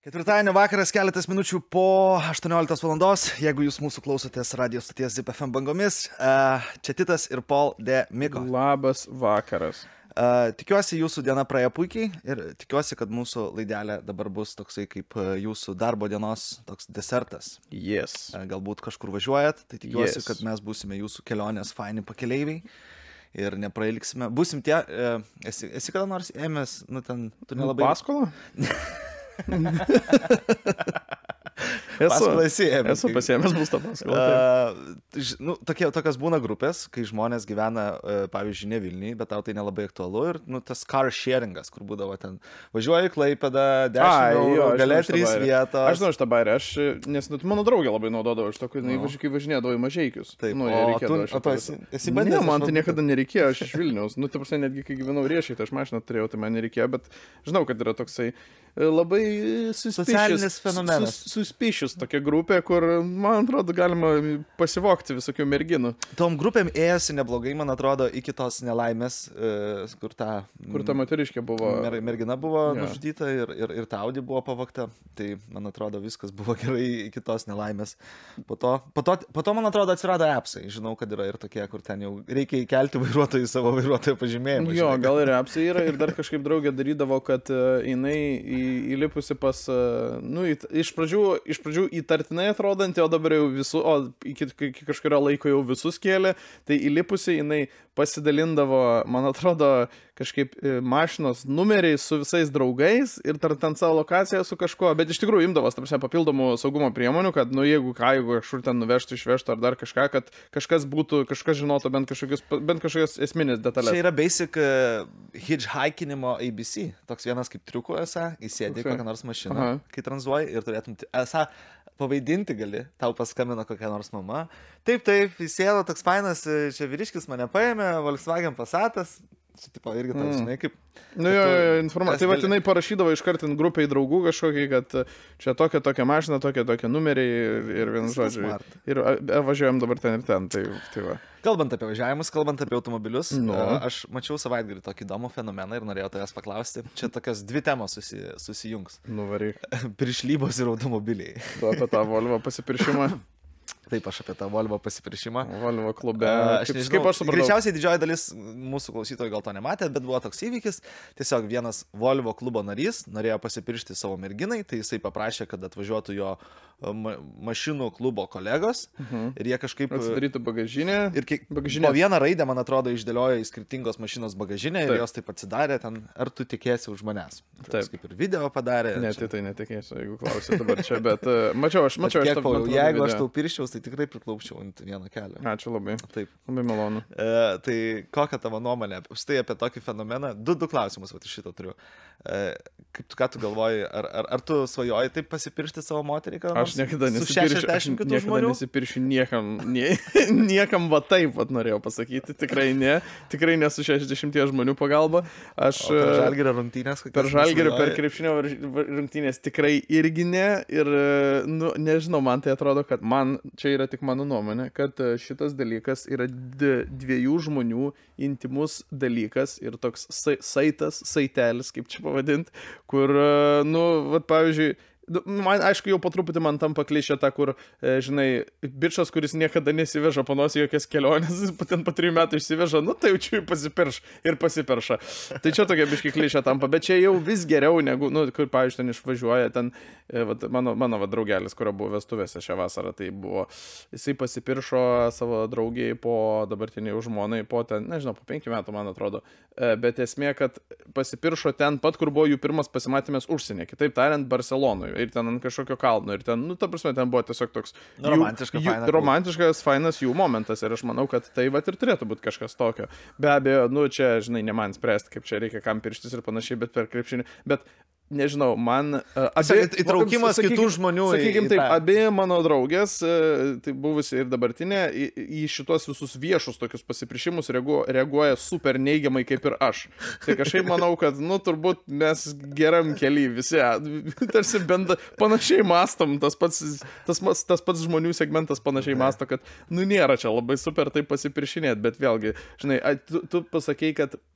Ketvirtadienio vakaras, keletas minučių po 18 valandos. Jeigu jūs mūsų klausotės radio stoties Zip FM bangomis, čia Titas ir Paul de Miko. Labas vakaras. Tikiuosi, jūsų diena praėjo puikiai ir tikiuosi, kad mūsų laidelė dabar bus toksai kaip jūsų darbo dienos toks desertas. Yes. Galbūt kažkur važiuojat, tai tikiuosi, Yes. kad mes būsime jūsų kelionės faini pakeleiviai ir neprailgsime. Būsim tie, esi kada nors ėmęs, ten, tu nelabai... Paskolą? Paskolą esi ėmęs. Esu pasiėmęs būstą paskolą. Tokios būna grupės, kai žmonės gyvena, pavyzdžiui, ne Vilniui, bet tau tai nelabai aktualu ir tas car sharingas, kur būdavo ten važiuoji į Klaipėdą, 10 eurų, galia 3 vietos. Aš žinau šitą bairę, nes mano draugė labai naudodavo iš to, kai važinėdavo į Mažeikius. Taip, o tu esi bandęs? Ne, man tai niekada nereikėjo, aš iš Vilniaus. Ta prasme, netgi kai gyvenau Riešėj, tai aš mašiną turėjau, tai man nereikėjo, bet žinau, kad yra toksai labai socialinis fenomenas. Suspišius tokia grupė, kur, man atrodo, galima pasivokti visokių merginų. Tom grupėm ėjosi neblogai, man atrodo, iki tos nelaimės, kur ta moteriškė buvo... Mergina buvo nužudyta ir ta Audi buvo pavogta. Tai, man atrodo, viskas buvo gerai iki tos nelaimės. Po to, man atrodo, atsirado appsai. Žinau, kad yra ir tokie, kur ten jau reikia įkelti vairuotojų savo vairuotojo pažymėjimą. Jo, gal ir appsai yra ir dar kažkaip draugė darydavo, kad jinai įlipusi pas, iš pradžių įtartinai atrodantį, o dabar jau visų, iki kažkurio laiko jau visus kėlė, tai įlipusi jinai pasidalindavo, man atrodo, kažkaip mašinos numeriai su visais draugais ir ten savo lokaciją su kažkuo, bet iš tikrųjų imdavos, tarsi, papildomų saugumo priemonių, kad, jeigu kažkur ten nuvežtų, išvežtų ar dar kažką, kad kažkas žinotų bent kažkokias esminės detalės. Čia yra basic hitchhikinimo ABC, toks vienas kaip triukų esą, įsėdė kokią nors mašiną, kai tranzuoji ir turėtum esą pavaidinti gali, tau paskambino kokia nors mama. Taip, įsėdo toks fainas, čia vyriškis mane paėmė, Volkswagen Passatas. Čia tipo irgi toks, žinai, kaip... informacija. Tai vatinai parašydavo iškart grupiai draugų kažkokį, kad čia tokia mašina, tokie numeriai ir vienu žodžiu. Ir važiuojam dabar ten ir ten. Tai va. Kalbant apie važiavimus, kalbant apie automobilius, aš mačiau savaitgalį tokį įdomų fenomeną ir norėjau tavęs paklausti. Čia tokios dvi temos susijungs. Nuvaryk. Piršlybos ir automobiliai. Tu apie tą Volvo pasipiršimą. Taip, aš apie tą Volvo pasipiršimą. Volvo klube. Kaip aš supratau. Greičiausiai didžioji dalis mūsų klausytojų gal to nematė, bet buvo toks įvykis. Tiesiog vienas Volvo klubo narys norėjo pasipiršti savo merginai, tai jisai paprašė, kad atvažiuotų jo mašinų klubo kolegos. Ir jie kažkaip... Atsidarytų bagažinę. Ir po vieną raidę, man atrodo, išdėliojo į skirtingos mašinos bagažinę ir jos taip atsidarė ten, ar tu tikėsi už manęs. Taip. Kaip ir video padarė. Ne, tai netikėsiu, jeigu klausai dabar čia, bet mačiau aš jeigu aš tau pirščiau, tai tikrai priklaupčiau ant vieną kelią. Ačiū labai. Taip. Labai malonu. Tai kokia tavo nuomonė apie tokį fenomeną? Du klausimus iš šito turiu. Ką tu galvoji, ar tu svajoji taip pasipiršti savo moterį? Aš niekada nesipiršiu niekam va taip pat norėjau pasakyti. Tikrai ne su 60 žmonių pagalba. Aš per Žalgirio rungtynės? Per Žalgirio, per krepšinio rungtynės tikrai irgi ne. Ir, nežinau, man tai atrodo, kad čia yra tik mano nuomonė, kad šitas dalykas yra dviejų žmonių intimus dalykas ir toks saitelis, kaip čia pavadinti, kur, pavyzdžiui, man, aišku, jau po truputį man tampa klišė ta, kur, žinai, bičas, kuris niekada nesiveža panos jokias keliones, ten po 3 metų išsiveža, tai jau čia pasipirš ir pasiperša. Tai čia tokia biški klišė tampa, bet čia jau vis geriau negu, kur, pavyzdžiui, ten išvažiuoja, ten mano draugelis, kurio buvo vestuvėse šią vasarą, tai buvo, jisai pasipiršo savo draugiai po dabartiniai žmonai, po 5 metų, man atrodo, bet esmė, kad pasipiršo ten pat, kur buvo jų pirmas pasimatymas užsienė, kitaip tariant, Barcelonoje. Ir ten ant kažkokio kalno. Ir ten, ta prasme, ten buvo tiesiog toks romantiškas, fainas jų momentas. Ir aš manau, kad tai vat ir turėtų būti kažkas tokio. Be abejo, čia, žinai, ne man spręsti, kaip čia reikia kam pirštis ir panašiai, bet per krepšinį. Bet nežinau, man... Įtraukimas kitų žmonių. Sakykime taip, abi mano draugės, tai buvusi ir dabartinė, į šitos visus viešus tokius pasiprišimus reaguoja super neigiamai kaip ir aš. Tai kažkaip manau, kad, turbūt mes geram kely visi, tarsi bent panašiai mastom, tas pats žmonių segmentas panašiai masto, kad, nėra čia labai super taip pasipiršinėti, bet vėlgi, žinai, tu pasakei, kad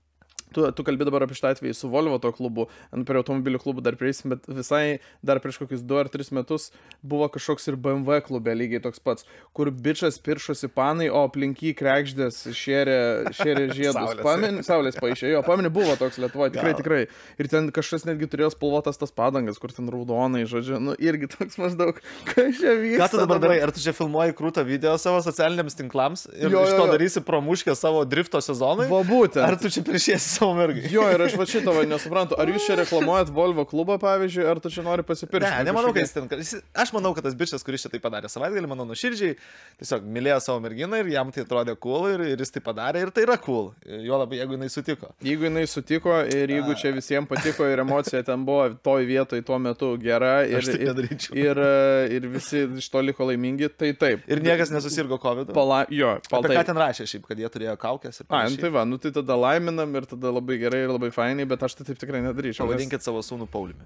Tu kalbi dabar apie šitą atvejį su Volvo to klubu, prie automobilių klubų dar prieisim, bet visai dar prieš kokius 2 ar 3 metus buvo kažkoks ir BMW klube lygiai toks pats, kur bičas piršosi panai, o aplink jį krekždės šėrė žiedus. Saulės paaišė, pameni, buvo toks Lietuvoje, tikrai. Ir ten kažkas netgi turėjo spalvotas tas padangas, kur ten raudonai, žodžiu, irgi toks maždaug, kas čia vyksta. Ką tu dabar darai? Ar tu čia filmuoji krūtą video savo socialiniams tinklams ir iš to darysi pramuškę savo drifto sezonui? Va būtent. Ar tu čia priešėsi savo mergai? Jo, ir aš va šito nesuprantu. Ar jūs čia reklamuojat Volvo klubą, pavyzdžiui, ar tu čia nori pasipiršti? Ne, nemanau, kad jis ten... Aš manau, kad tas bičas, kuris čia tai padarė savaitgalį, manau, nuoširdžiai, tiesiog mylėjo savo merginą ir jam tai atrodė cool ir jis tai padarė ir tai yra cool. Jo labai, jeigu jinai sutiko. Jeigu jinai sutiko ir jeigu čia visiems patiko ir emocija ten buvo toj vietoj tuo metu gera ir visi iš to liko laimingi, tai taip. Ir niekas nesusirgo COVID. Apie ką ten rašė šiaip, kad jie turėjo kaukės ir panašiai. Tai va, tai tada laiminam ir tada labai gerai ir labai fainai, bet aš tai taip tikrai nedaryčiau. Pavadinkit savo sūnų Pauliumi.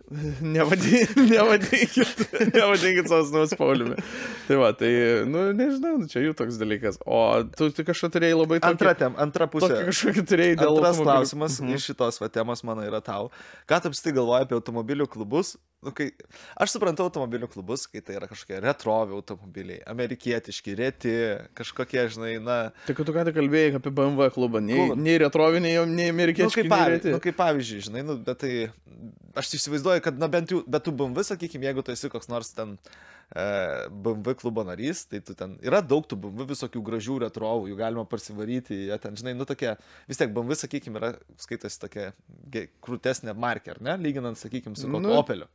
Nevadinkit savo sūnus Pauliumi. Tai va, tai, nežinau, čia jų toks dalykas. O tu kažką turėjai labai tokį... Antra pusė. Kažkokį turėjai dėl Antras klausimas iš šitos temos mano yra tau. Ką tu apskritai galvoji apie automobilių klubus? Aš suprantu automobilių klubus, kai tai yra kažkokie retrovi automobiliai, amerikietiški, reti, kažkokie, žinai, Tai kad tu ką tik kalbėjai apie BMW klubą, nei retrovi, nei amerikietiški, nei reti. Kaip pavyzdžiui, žinai, bet tai aš įsivaizduoju, kad, bent jau, bet tu BMW, sakykime, jeigu tu esi koks nors ten BMW klubo narys, tai tu ten yra daug tų BMW visokių gražių retrovų, jų galima parsivaryti, jie ten, žinai, tokie, vis tiek BMW, sakykime, yra skaitasi tokia krūtesnė markė, ar ne, lyginant, sakykime, su Opeliu.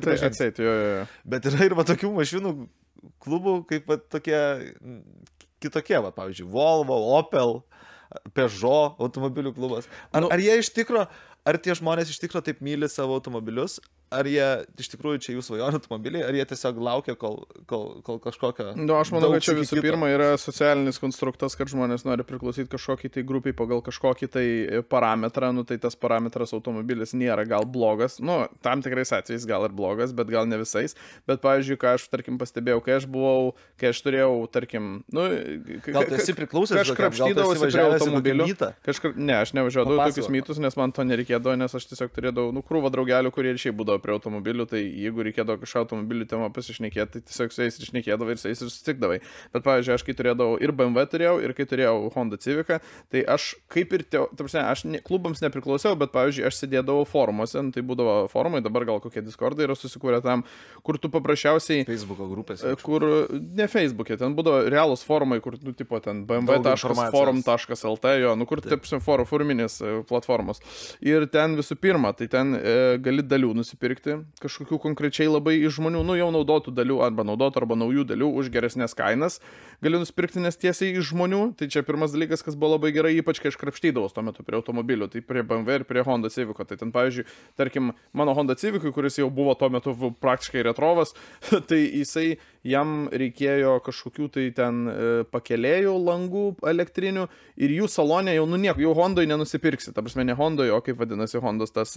Bet yra ir va tokių mašinų klubų, kaip va tokie kitokie, va, pavyzdžiui, Volvo, Opel, Peugeot automobilių klubas. Ar jie iš tikro, ar tie žmonės iš tikro taip myli savo automobilius, ar jie iš tikrųjų čia jų svajonių automobiliai, ar jie tiesiog laukia, kol kažkokio... Aš manau, kad čia visų pirma yra socialinis konstruktas, kad žmonės nori priklausyti kažkokį tai grupiai pagal kažkokį tai parametrą, tai tas parametras automobilis nėra gal blogas, tam tikrais atvejais gal ir blogas, bet gal ne visais, bet pavyzdžiui, ką aš, tarkim, pastebėjau, kai aš turėjau, tarkim, gal tu esi priklausęs, aš krapštydavausi prie automobilio. Ne, aš nevažiuodavau tokius mytus, nes man to nereikėdavo, nes aš tiesiog turėdavau, krūvą draugelių, kurie ir šiaip būdavo prie automobilių, tai jeigu reikėdavo kažką automobilių temą pasišnekėti, tai tiesiog su jais ir šnekėdavai ir su jais ir susitikdavai. Bet pavyzdžiui, aš kai turėdavau ir BMW turėjau, ir kai turėjau Honda Civica, tai aš kaip ir aš klubams nepriklausiau, bet pavyzdžiui, aš sėdėdavau forumuose, tai būdavo forumai, dabar gal kokie Discordai yra susikūrę tam, kur tu paprasčiausiai... Facebooko grupės. Kur, ne Facebook'e, ten būdavo realūs forumai, kur, tipo ten bmw.forum.lt, kur, foruminės platformos. Ir ten visų pirma, tai ten gali dalių nusipirkti, kažkokių konkrečiai labai iš žmonių, jau naudotų dalių arba naujų dalių už geresnės kainas gali nusipirkti, nes tiesiai iš žmonių. Tai čia pirmas dalykas, kas buvo labai gerai, ypač kai aš krapštydavau tuo metu prie automobilių, tai prie BMW ir prie Honda Civico. Tai ten, pavyzdžiui, tarkim, mano Honda Civicui, kuris jau buvo tuo metu praktiškai retrovas, tai jam reikėjo kažkokių tai ten pakelėjų langų elektrinių ir jų salonė jau nieko, jau Hondoj nenusipirksi. Ta prasme, ne Hondoj, o kaip vadinasi Hondos tas...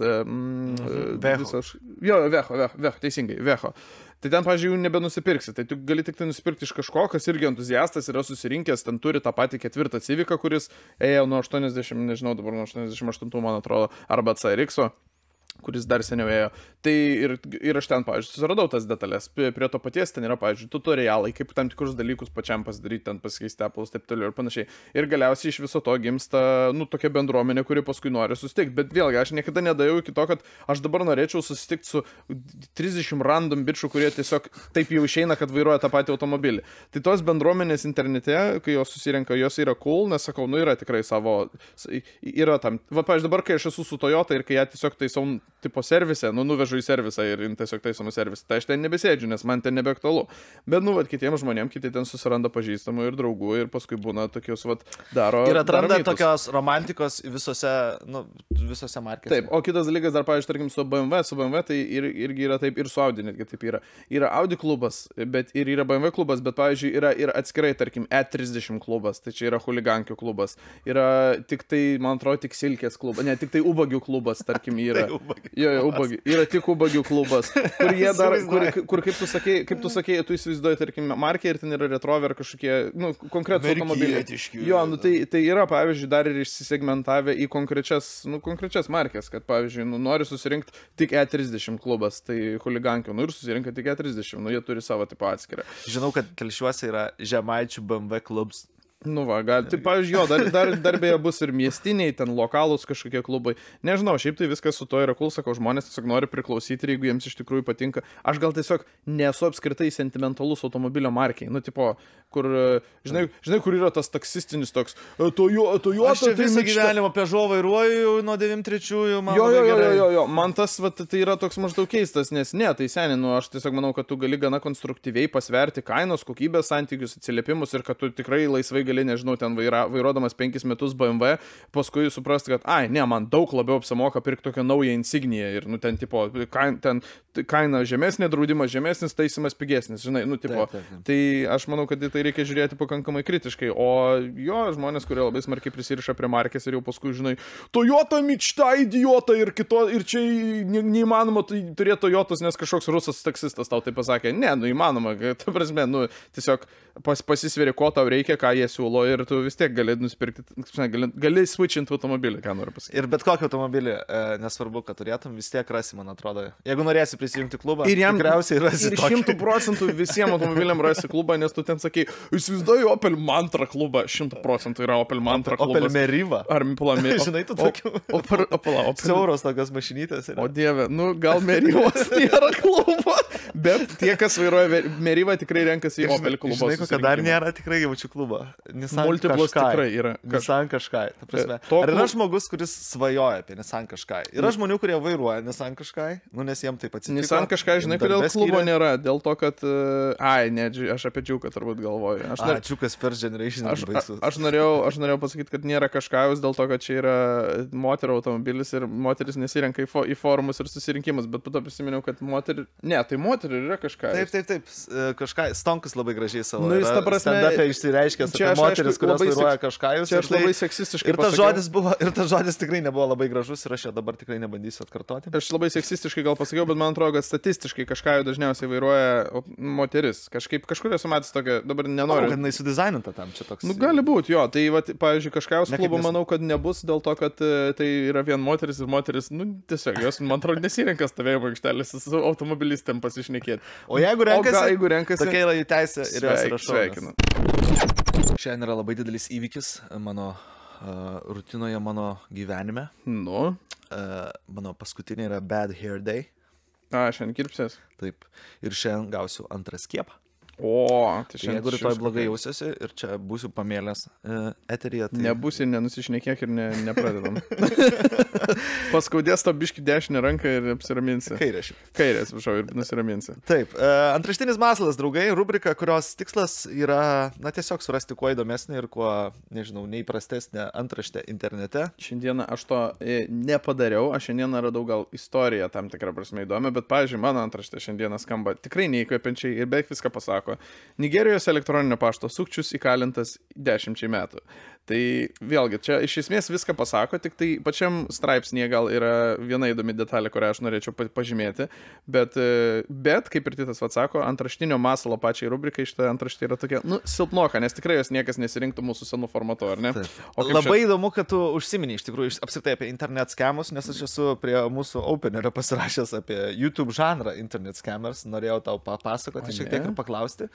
Veho, teisingai, Veho. Tai ten, pavyzdžiui, jų nebenusipirksi. Tai tu gali tik tai nusipirkti iš kažko, kas irgi entuziastas yra susirinkęs, ten turi tą patį 4 Civica, kuris ėjo nuo 80, nežinau, dabar nuo 88, man atrodo, arba CRX-o, kuris dar seniau ėjo. Tai ir aš ten, pavyzdžiui, susiradau tas detalės. Prie to paties ten yra, pavyzdžiui, tutorialai, kaip tam tikrus dalykus pačiam pasidaryti, ten pasikeisti Apple'us, taip toliau ir panašiai. Ir galiausiai iš viso to gimsta, tokia bendruomenė, kuri paskui nori susitikti. Bet vėlgi, aš niekada nedėjau iki to, kad aš dabar norėčiau susitikti su 30 random bičių, kurie tiesiog taip jau išeina, kad vairuoja tą patį automobilį. Tai tos bendruomenės internete, kai jos susirenka, jos yra cool, nes sakau, yra tikrai savo, yra tam. Va, pavyzdžiui, dabar, kai aš esu su Toyota ir kai jie tiesiog taisau tipo servise, nuvežu į servisą ir tiesiog taisomą servisą, tai aš ten nebesėdžiu, nes man ten nebeaktualu. Bet, kitiems žmonėms, kiti ten susiranda pažįstamų ir draugų ir paskui būna tokius, daro... Ir atranda tokios romantikos visose markėse. Taip, o kitas dalykas dar, pavyzdžiui, tarkim, su BMW tai irgi yra taip, ir su Audi netgi taip yra. Yra Audi klubas, bet ir yra BMW klubas, bet, pavyzdžiui, yra ir atskirai, tarkim, E30 klubas, tai čia yra huligankių klubas. Yra tik tai, man atrodo, tik silkės klubas, ne, tik tai ubagių klubas, tarkim, yra. Jo, ubagių. Yra tik ubagių klubas. Kur jie dar, kur kaip tu sakei, tu įsivaizduoji, tarkim, markę ir ten yra retrover kažkokie, nu, konkretus automobiliai. Jo, nu, tai yra, pavyzdžiui, dar ir išsisegmentavę į konkrečias markės, kad, pavyzdžiui, nu, nori susirinkti tik E30 klubas, tai huligankio, nu ir susirinka tik E30, nu, jie turi savo tipo atskirą. Žinau, kad Telšiuose yra Žemaičių BMW klubs. Nu va, gal, tai pavyzdžiui, jo, dar beje bus ir miestiniai, ten lokalūs kažkokie klubai. Nežinau, šiaip tai viskas su to yra cool, sakau, žmonės tiesiog nori priklausyti ir jeigu jiems iš tikrųjų patinka. Aš gal tiesiog nesu apskritai sentimentalus automobilio markiai. Nu, tipo, kur, žinai, kur yra tas taksistinis toks, Toyota. Aš čia visą gyvenimą Peugeot vairuoju nuo 93-ųjų, man jo, man tas, va, tai yra toks maždaug keistas, nes ne, tai seniai, nu, aš tiesiog manau, kad tu gali gana konstruktyviai pasverti kainos, kokybės santykius, atsiliepimus ir kad tu tikrai laisvai gali, nežinau, ten vairuodamas 5 metus BMW, paskui suprasti, kad, ne, man daug labiau apsimoka pirkti tokią naują insigniją ir, nu, ten, tipo, kaina žemesnė, draudimas žemesnis, taisymas pigesnis, žinai, nu, tipo, taip. Tai aš manau, kad tai reikia žiūrėti pakankamai kritiškai, o jo, žmonės, kurie labai smarkiai prisiriša prie markės ir jau paskui, žinai, Toyota mičta, idiota ir čia neįmanoma turėti Toyotos, nes kažkoks rusas taksistas tau tai pasakė, ne, nu, įmanoma, ta prasme, nu, tiesiog pasisveri, ko tau reikia, ką jie siūlo ir tu vis tiek gali nusipirkti, gali switchinti automobilį, ką noriu pasakyti. Ir bet kokį automobilį, nesvarbu, kad turėtum, vis tiek rasi, man atrodo. Jeigu norėsi prisijungti klubą, tikriausiai rasi tokį. Ir 100% visiems automobiliam rasi klubą, nes tu ten sakai, įsivaizduoju Opel Mantra klubą, 100% yra Opel Mantra klubas. Opel Meriva. Ar Meriva. Žinai, tu tokių. Opel. Siauros tokios mašinytės. O dieve, nu gal Merivos nėra klubo, bet tie, kas vairuoja Merivą, tikrai renkasi į Opel klubą. Žinai, kad dar nėra tikrai jaučių klubą. Multiplas tikrai yra. Nissan Qashqai. Ta prasme. Ar yra žmogus, kuris svajoja apie Nissan Qashqai? Yra žmonių, kurie vairuoja Nissan Qashqai, nu nes jiems taip atsitiko. Nissan Qashqai, žinai, kodėl klubo nėra? Dėl to, kad... ne, aš apie Džiuką turbūt galvoju. Džiukas First Generation. Aš norėjau pasakyti, kad nėra Qashqai'us dėl to, kad čia yra moterų automobilis ir moteris nesirenka į forumus ir susirinkimus, bet po to prisiminiau, kad moterį... Ne, tai moterį yra Qashqai'us. Taip. Qashqai. Stonkus labai gražiai savo. Nu, jis ta prasme... Stand-up'e išsireiškęs apie moteris, kurios vairuoja Qashqai'us. Čia aš labai seksistiškai pasakiau. Ir tas žodis tikrai nebuvo labai gražus ir aš jo dabar tikrai nebandysiu atkartoti. Aš labai seksistiškai gal pasakiau, bet man atrodo, kad statistiškai Qashqai'ų dažniausiai vairuoja moteris. Kažkur esu matęs tokią, dabar nenoriu. Kad jinai sudizaininta tam čia toks. Nu, gali būti, jo. Tai, va, pavyzdžiui, Qashqai'us klubo manau, kad nebus dėl to, kad tai yra vien moteris ir moteris, nu, tiesiog jos, man atrodo, nesirenka stovėjimo aikštelės su automobilistėm pasišnekėti. O jeigu renkasi, tokia yra jų teisė ir jos yra sveikinu. Šiandien yra labai didelis įvykis mano rutinoje, mano gyvenime. Nu? Mano paskutinė yra Bad Hair Day. Šiandien kirpsės? Taip. Ir šiandien gausiu antrą skiepą. Tai jeigu rytoj blogai jausiuosi ir čia būsiu pamėlęs eteryje, tai... Nebūsi, nenusišnekėk ir nepradedam. Paskaudės to biškį dešinę ranką ir apsiraminsi. Kairė, atsiprašau, ir nusiraminsi. Taip, antraštinis masalas, draugai, rubrika, kurios tikslas yra, tiesiog surasti kuo įdomesnį ir kuo, nežinau, neįprastesnę antraštę internete. Šiandieną aš to nepadariau, aš šiandieną radau gal istoriją tam tikrą prasme įdomią, bet, pavyzdžiui, mano antraštė šiandieną skamba tikrai neįkvepiančiai ir beveik viską pasako. Nigerijos elektroninio pašto sukčius įkalintas 10 metų. Tai vėlgi, čia iš esmės viską pasako, tik tai pačiam straipsnėje gal yra viena įdomi detalė, kurią aš norėčiau pažymėti, bet kaip ir Titas atsako, antraštinio masalo pačiai rubrikai šitą antraštį yra tokia, silpnoka, nes tikrai jos niekas nesirinktų mūsų senų formatu, ar ne? Labai įdomu, kad tu užsimini iš tikrųjų apskritai apie internet scamus, nes aš esu prie mūsų openerio pasirašęs apie YouTube žanrą internet scammers, norėjau tau papasakoti šiek tiek ir paklausti.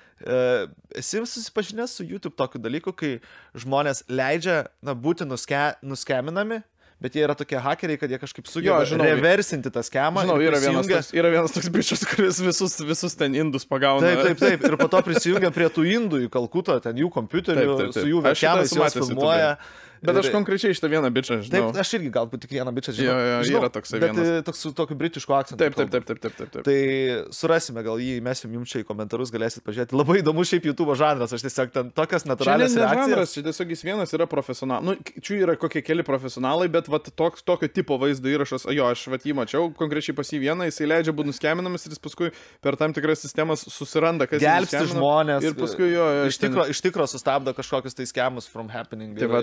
Esi susipažinęs su YouTube tokiu dalyku, kai žmonės leidžia būti nuskeminami, bet jie yra tokie hakeriai, kad jie kažkaip sugeba reversinti tą skemą. Žinau, yra vienas toks bičias, kuris visus ten indus pagauna. Taip. Ir po to prisijungia prie tų indų į Kalkutą, ten jų kompiuterių, su jų webcamais juos filmuoja. Bet aš konkrečiai šitą vieną bičą žinau. Taip, aš irgi galbūt tik vieną bičą žinau. Jo, yra toksai vienas. Bet toks su tokiu britišku akcentu. Taip. Tai surasime, gal jį įmesim jums čia į komentarus, galėsit pažiūrėti. Labai įdomus šiaip YouTube žanras, aš tiesiog ten tokias natūralias reakcijas. Čia tiesiog jis vienas yra profesionalas. Čia yra kokie keli profesionalai, bet tokio tipo vaizdo įrašas, aš jį mačiau, konkrečiai pas jį vieną, jisai leidžia būti nuskeminamas ir jis paskui per tam tikras sistemas susiranda, kas gelbsti žmonės. Ir paskui iš tikro sustabdo kažkokius tai skemus from happening. Tai čia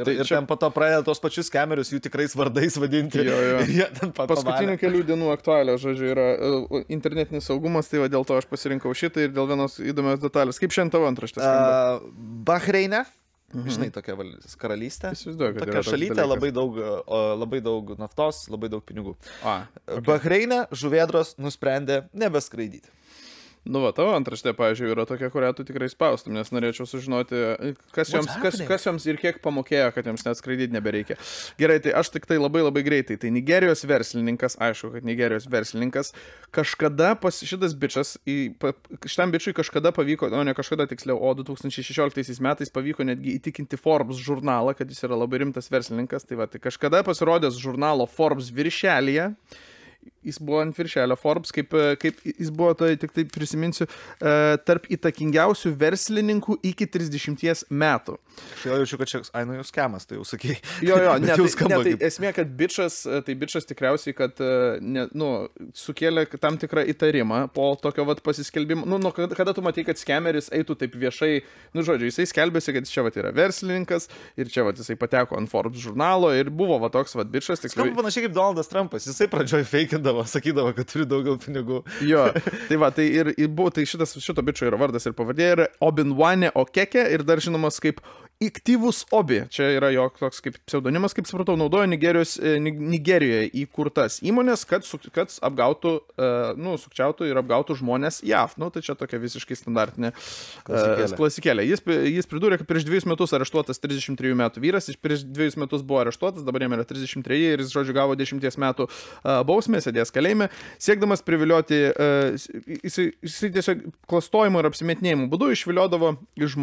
ten po to pradeda tos pačius skamerius jų tikrais vardais vadinti. Jo. Paskutinių kelių dienų aktualią, žodžiu, yra internetinis saugumas, tai va dėl to aš pasirinkau šitą ir dėl vienos įdomios detalės. Kaip šiandien tavo antraštės skamba? Bahreine. Žinai, tokia karalystė. Tokia šalytė, labai daug naftos, labai daug pinigų. Okay. Bahreine žuvėdros nusprendė nebeskraidyti. Nu, va, tavo antraštė, pavyzdžiui, yra tokia, kurią tu tikrai spaustum, nes norėčiau sužinoti, kas joms ir kiek pamokėjo, kad joms net skraidyti nebereikia. Gerai, tai aš tik tai labai greitai. Tai Nigerijos verslininkas, aišku, kad Nigerijos verslininkas, kažkada šitas bičas, šitam bičui kažkada pavyko, ne kažkada tiksliau, o 2016 metais pavyko netgi įtikinti Forbes žurnalą, kad jis yra labai rimtas verslininkas. Tai va, tai kažkada pasirodęs žurnalo Forbes viršelyje. Jis buvo ant viršelio Forbes, kaip jis buvo, tai tik tai prisiminsiu, tarp įtakingiausių verslininkų iki 30 metų. Aš jau jaučiu, kad čia, jau skemas, tai jau sakei. Jo, tai esmė, kad bičas tikriausiai, kad sukėlė tam tikrą įtarimą po tokio pasiskelbimo. Kada tu matai, kad skemeris eitų taip viešai, žodžiu, jisai skelbėsi, kad čia yra verslininkas ir čia jisai pateko ant Forbes žurnalo ir buvo toks bičas. Skamba panašiai kaip Donaldas Trumpas, jisai pradžioj feikindavo, sakydavo, kad turi daugiau pinigų. Jo, tai va, tai ir buvo, tai šito bičio yra vardas ir pavardė, yra Obinwane Okeke ir dar žinomas kaip Iktyvus Obi. Čia yra jo toks kaip pseudonimas, kaip supratau, naudoja Nigerijoje įkurtas įmonės, kad apgautų, sukčiautų ir apgautų žmonės JAV. Tai čia tokia visiškai standartinė klasikėlė. Jis pridūrė, kad prieš 2 metus areštuotas 33 metų vyras, jis prieš 2 metus buvo areštuotas, dabar jam yra 33 ir jis, žodžiu, gavo 10 metų bausmę, sėdės kalėjime, siekdamas privilioti, jisai tiesiog klastojimo ir apsimetinėjimų būdu išviliodavo iš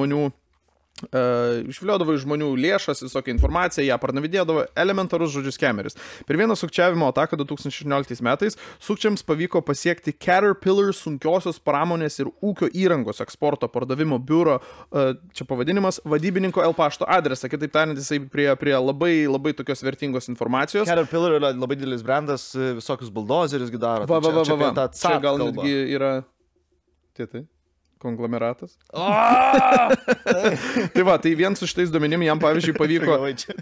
žmonių lėšas, visokią informaciją, ją parnavidėdavo, elementarus žodžius skemeris. Per vieną sukčiavimo ataką 2016 metais sukčiams pavyko pasiekti Caterpillar sunkiosios pramonės ir ūkio įrangos eksporto pardavimo biuro, čia pavadinimas, vadybininko El pašto adresą, kitaip tariant, jisai prie labai tokios vertingos informacijos. Caterpillar yra labai didelis brandas, visokius buldozerius daro. Čia gal netgi yra konglomeratas. Tai va, tai vien su šitais duomenim jam, pavyzdžiui, pavyko...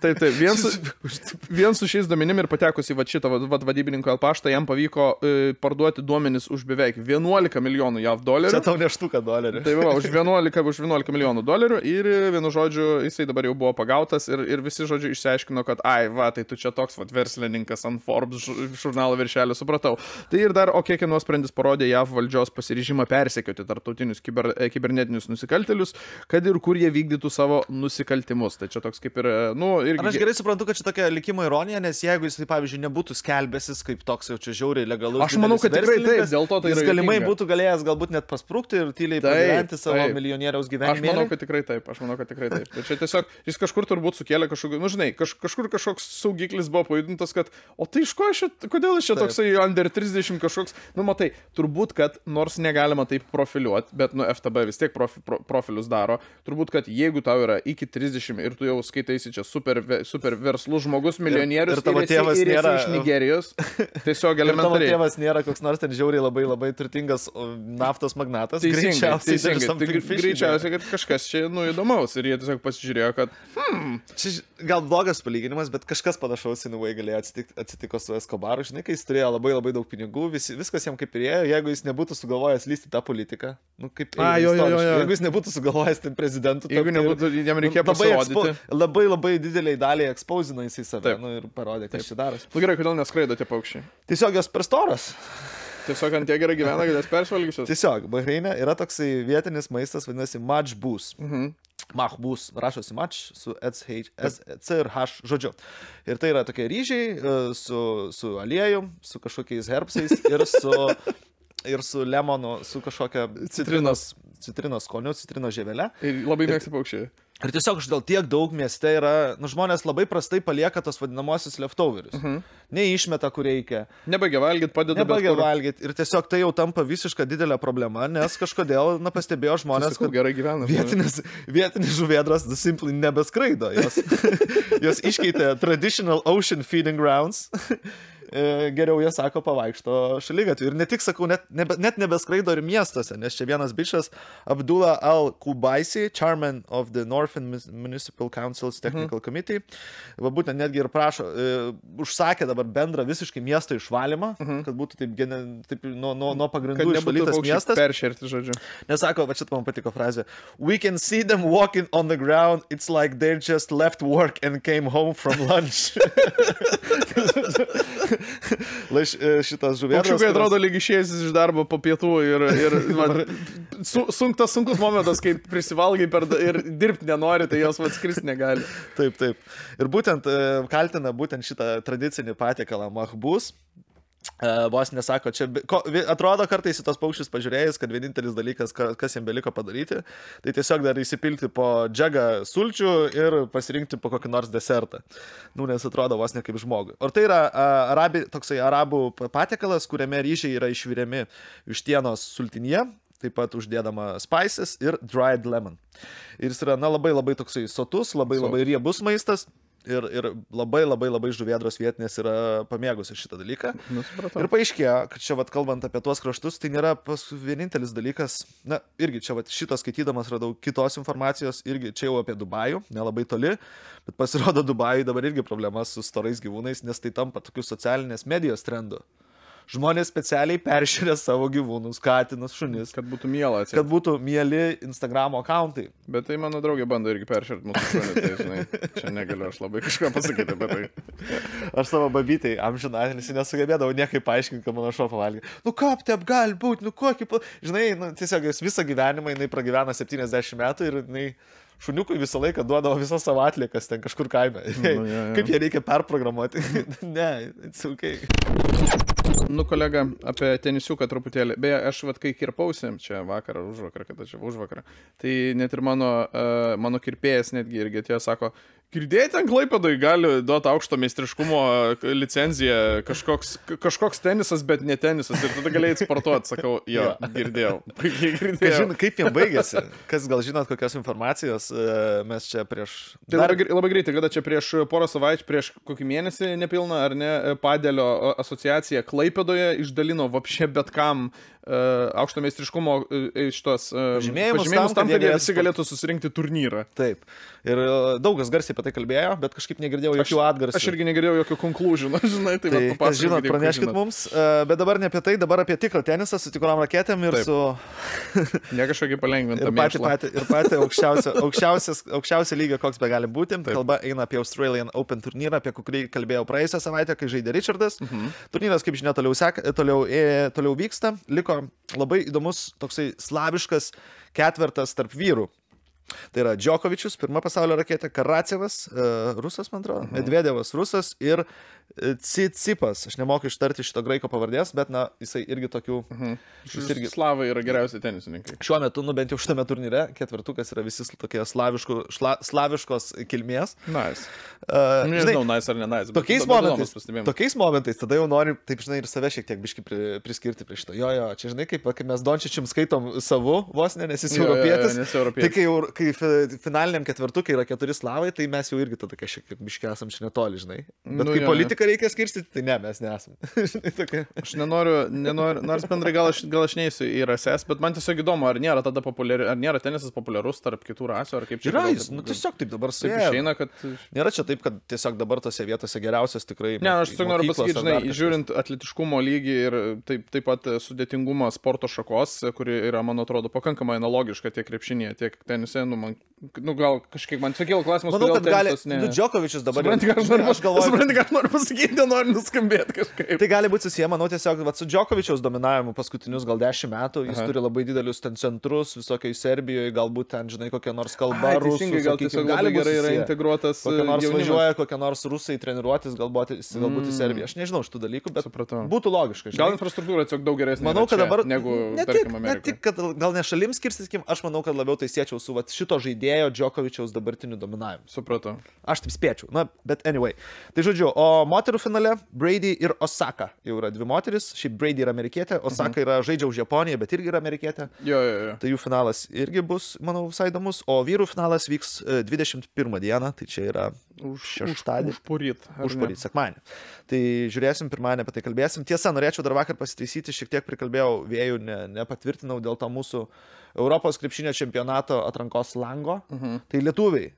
Vien su šiais duomenim ir patekus į šitą vadybininko El paštą, jam pavyko parduoti duomenis už beveik 11 milijonų JAV dolerių. Čia tau neštuka dolerių. Tai va, už 11 milijonų dolerių ir vienu žodžiu, jisai dabar jau buvo pagautas ir visi žodžiu išsiaiškino, kad tai tu čia toks verslininkas ant Forbes žurnalo viršelio, supratau. Tai ir dar kiek nuosprendis parodė JAV valdžios pasiryžimą persekioti tarptautinius kibernetinius nusikaltėlius, kad ir kur jie vykdytų savo nusikaltimus. Tai čia toks kaip ir, Aš gerai suprantu, kad čia tokia likimo ironija, nes jeigu jis, pavyzdžiui, nebūtų skelbęsis kaip toks jau čia žiauriai legalus. Aš manau, kad tikrai taip, dėl to tai yra. Jis galimai būtų galėjęs galbūt net pasprūkti ir tyliai pagyventi savo milijonieriaus gyvenimą. Aš manau, kad tikrai taip. Bet čia tiesiog, jis kažkur turbūt sukėlė kažkokį, kažkur kažkoks saugiklis buvo pajudintas, kad, o tai iš ko kodėl čia toksai under 30 kažkoks, matai, turbūt, kad nors negalima taip profiliuoti, bet FTB vis tiek profilius daro. Turbūt, kad jeigu tau yra iki 30 ir tu jau skaitaisi čia super verslus žmogus, milijonierius ir tavo tėvas nėra iš Nigerijos, tiesiog elementariai. Tavo tėvas nėra koks nors ten žiauriai labai turtingas naftos magnatas. Greičiausiai, kad kažkas čia įdomaus ir jie tiesiog pasižiūrėjo, kad čia gal blogas palyginimas, bet kažkas panašaus anyway galėjo atsitiko su Escobaru, žinai, kai jis turėjo labai daug pinigų, viskas jam kaip ir ėjo, jeigu jis nebūtų sugalvojęs lysti tą politiką, jeigu jis nebūtų sugalvojęs ten prezidentų, jeigu nebūtų, jam reikėjo pasirodyti. Labai dideliai daliai ekspauzino jisai save ir parodė, kas čia darosi. Gerai, kodėl neskraido tie paukščiai? Tiesiog jos per storos. Tiesiog ant tiek gerai gyvena, kad jas persvalgysios. Tiesiog, Bahreine yra toksai vietinis maistas, vadinasi Majbus. Mahbus, rašosi Mach su C ir H žodžiu. Ir tai yra tokie ryžiai su aliejum, su kažkokiais herbsais ir su lemonu, su kažkokia citrinos skoniu, citrinos žievele. Ir labai mėgsta paukščiai. Ir tiesiog dėl tiek daug mieste yra, žmonės labai prastai palieka tos vadinamosius leftoverius. Neišmeta, kur reikia. Nebaigia valgyti, padeda valgyti. Ir tiesiog tai jau tampa visiška didelė problema, nes kažkodėl, pastebėjo žmonės, kad gerai gyvena. Vietinis žuvėdras simply nebeskraido. Jos iškeitė traditional ocean feeding grounds geriau jie sako pavaikšto šaligatviu. Ir ne tik sakau, net nebeskraido ir miestuose, nes čia vienas bičas Abdullah Al-Kubaisi, chairman of the Northern Municipal Council's Technical Committee, va būtent netgi ir prašo, užsakė dabar bendrą visiškai miesto išvalymą, kad būtų taip nuo pagrindų išvalytas miestas. Peršerti, žodžiu. Nes sako, va šitą man patiko frazė. We can see them walking on the ground, it's like they just left work and came home from lunch. Šitas žuvėdras. Paukščiukai atrodo lyg išėjęs iš darbo po pietų ir sunkus momentas, kai prisivalgai ir dirbti nenori, tai jos atskristi negali. Taip. Ir būtent kaltina būtent šitą tradicinį patiekalą mahbus. Vos nesako, čia atrodo kartais į tos paukščius pažiūrėjus, kad vienintelis dalykas, kas jiems beliko padaryti, tai tiesiog dar įsipilti po džegą sulčių ir pasirinkti po kokį nors desertą. Nes atrodo vos ne kaip žmogui. Ir tai yra toksai arabų patiekalas, kuriame ryžiai yra išviriami vištienos sultinyje, taip pat uždėdama spices ir dried lemon. Ir jis yra labai toksai sotus, labai riebus maistas. Ir labai žuvėdros vietinės yra pamėgusi šitą dalyką. Ir paaiškėjo, kad čia kalbant apie tuos kraštus, tai nėra vienintelis dalykas. Na, irgi čia šitas skaitydamas radau kitos informacijos, irgi čia jau apie Dubajų, nelabai toli, bet pasirodo Dubajui dabar irgi problemas su storais gyvūnais, nes tai tampa tokių socialinės medijos trendu. Žmonės specialiai peršėrė savo gyvūnus, katinus, šunis. Kad būtų miela. Kad būtų mieli Instagramo akauntai. Bet tai mano draugė bando irgi peršėrti mūsų šunį, tai žinai, čia negaliu aš labai kažką pasakyti apie tai. Aš savo babytai amžinatilį nesugebėdavau niekaip paaiškinti, kad mano šuo pavalgė. Kaip taip gali būti, kokį... Žinai, tiesiog jis visą gyvenimą, jinai pragyvena 70 metų ir jinai... Šuniukui visą laiką duodavo visą savo atliekas ten kažkur kaime. Kaip jie reikia perprogramuoti? Ne, it's okay. Kolega, apie tenisiuką truputėlį. Beje, aš kai kirpausi, čia vakarą, užvakarą, tai net ir mano kirpėjas netgi irgi atėjo, sako, girdėjai ten Klaipėdoj gali duoti aukšto meistriškumo licenciją, kažkoks tenisas, bet ne tenisas, ir tada galėjai sportuoti, sakau, jo, girdėjau. Kaip jie baigėsi? Kas gal žinot, kokios informacijos mes čia prieš... Tai labai greitai, kada čia prieš porą savaičių, prieš kokį mėnesį nepilną, ar ne, Padelio asociacija Klaipėdoje išdalino vapšė bet kam aukšto meistriškumo šitos pažymėjimus tam, kad jie visi galėtų susirinkti turnyrą. Taip. Ir daugas garsiai apie tai kalbėjo, bet kažkaip negirdėjau jokių atgarsių. Aš irgi negirdėjau jokių konklūžių, žinai, tai kas žinot, praneškit mums. Bet dabar ne apie tai, dabar apie tikrą tenisą su tikrom raketėm ir su... Ne kažkokį palengvintą mėšlą. Ir patį aukščiausią lygą, koks be gali būti. Kalba eina apie Australian Open turnyrą, apie kurį kalbėjau praėjusią savaitę, kai žaidė Richardas. Turnyras, kaip žinia, toliau vyksta. Liko labai įdomus toksai slaviškas ketvertas tarp vyrų. Tai yra Djokovičius, pirma pasaulio raketė, Karacevas, rusas, man atrodo, Medvedevas, rusas ir Tsitsipas. Aš nemoku ištarti šito graiko pavardės, bet, jisai irgi tokių... Slavai yra geriausi tenisininkai. Šiuo metu, bent jau šitame turnyre, ketvertukas yra visi tokie slaviškos kilmės. Nice. Nežinau, nice ar ne nice. Tokiais momentais tada jau nori, taip žinai, ir save šiek tiek biški priskirti prie šito. Jo, čia žinai, kaip mes Dončičium skaitom savu, vos ne, nes jis europietis. Tai kai finaliniam ketvertukai yra 4 slavai, tai mes jau irgi tada šiek tiek biški esam čia netoli, žinai. Bet kai politiką reikia skirstyti, tai ne, mes nesam. Aš nenoriu, nors bendrai gal aš neįsiu į rases, bet man tiesiog įdomu, ar nėra tada ar nėra tenisas populiarus tarp kitų rasių, ar kaip čia. Yra jis, tiesiog taip dabar išeina, kad... Nėra čia taip, kad tiesiog dabar tose vietose geriausias tikrai... Ne, aš tiesiog noriu pasakyti, žinai, žiūrint atletiškumo lygį ir taip pat sudėtingumą sporto šakos, kuri yra, man atrodo, pakankamai analogiška tiek krepšinėje, tiek tenise, gal kažkiek man sakėl klausimas, kodėl tenisas ne... Djokovičius dabar... Supranti, ką aš noriu pasakyti, nenoriu nuskambėti kažkaip. Tai gali būti susiję, manau, tiesiog su Djokovičiaus dominavimu paskutinius gal 10 metų, jis turi labai didelius ten centrus, visokiai Serbijoje, galbūt ten, žinai, kokia nors kalba rusų. Gal tiesiog gali gerai yra integruotas kokia nors važiuoja, kokia nors rusai treniruotis, galbūt į Serbiją. Aš nežinau šitų dalykų, bet būtų logiška. Gal infrastruktūra tiesiog daug geresnė negu, tarkim, Amerikoje. Ne tik, kad gal ne šalims skirstykim, aš manau, kad labiau tai siečiau su šito žaidėjo Djokovičiaus dabartiniu dominavimu. Supratau. Aš taip spėčiau, na, bet anyway. Tai žodžiu, o moterų finale Brady ir Osaka jau yra 2 moteris, šiaip Brady yra amerikietė, Osaka yra žaidžia už Japoniją, bet irgi yra amerikietė. Jo. Tai jų finalas irgi bus, manau, visai įdomus, o vyrų finalas vyks 21 dieną, tai čia yra šeštadienį. Užporyt, sekmadienį. Tai žiūrėsim, pirmadienį apie tai kalbėsim. Tiesa, norėčiau dar vakar pasitaisyti, šiek tiek prikalbėjau, vėjų nepatvirtinau dėl to mūsų Europos krepšinio čempionato atrankos lango. Tai lietuviai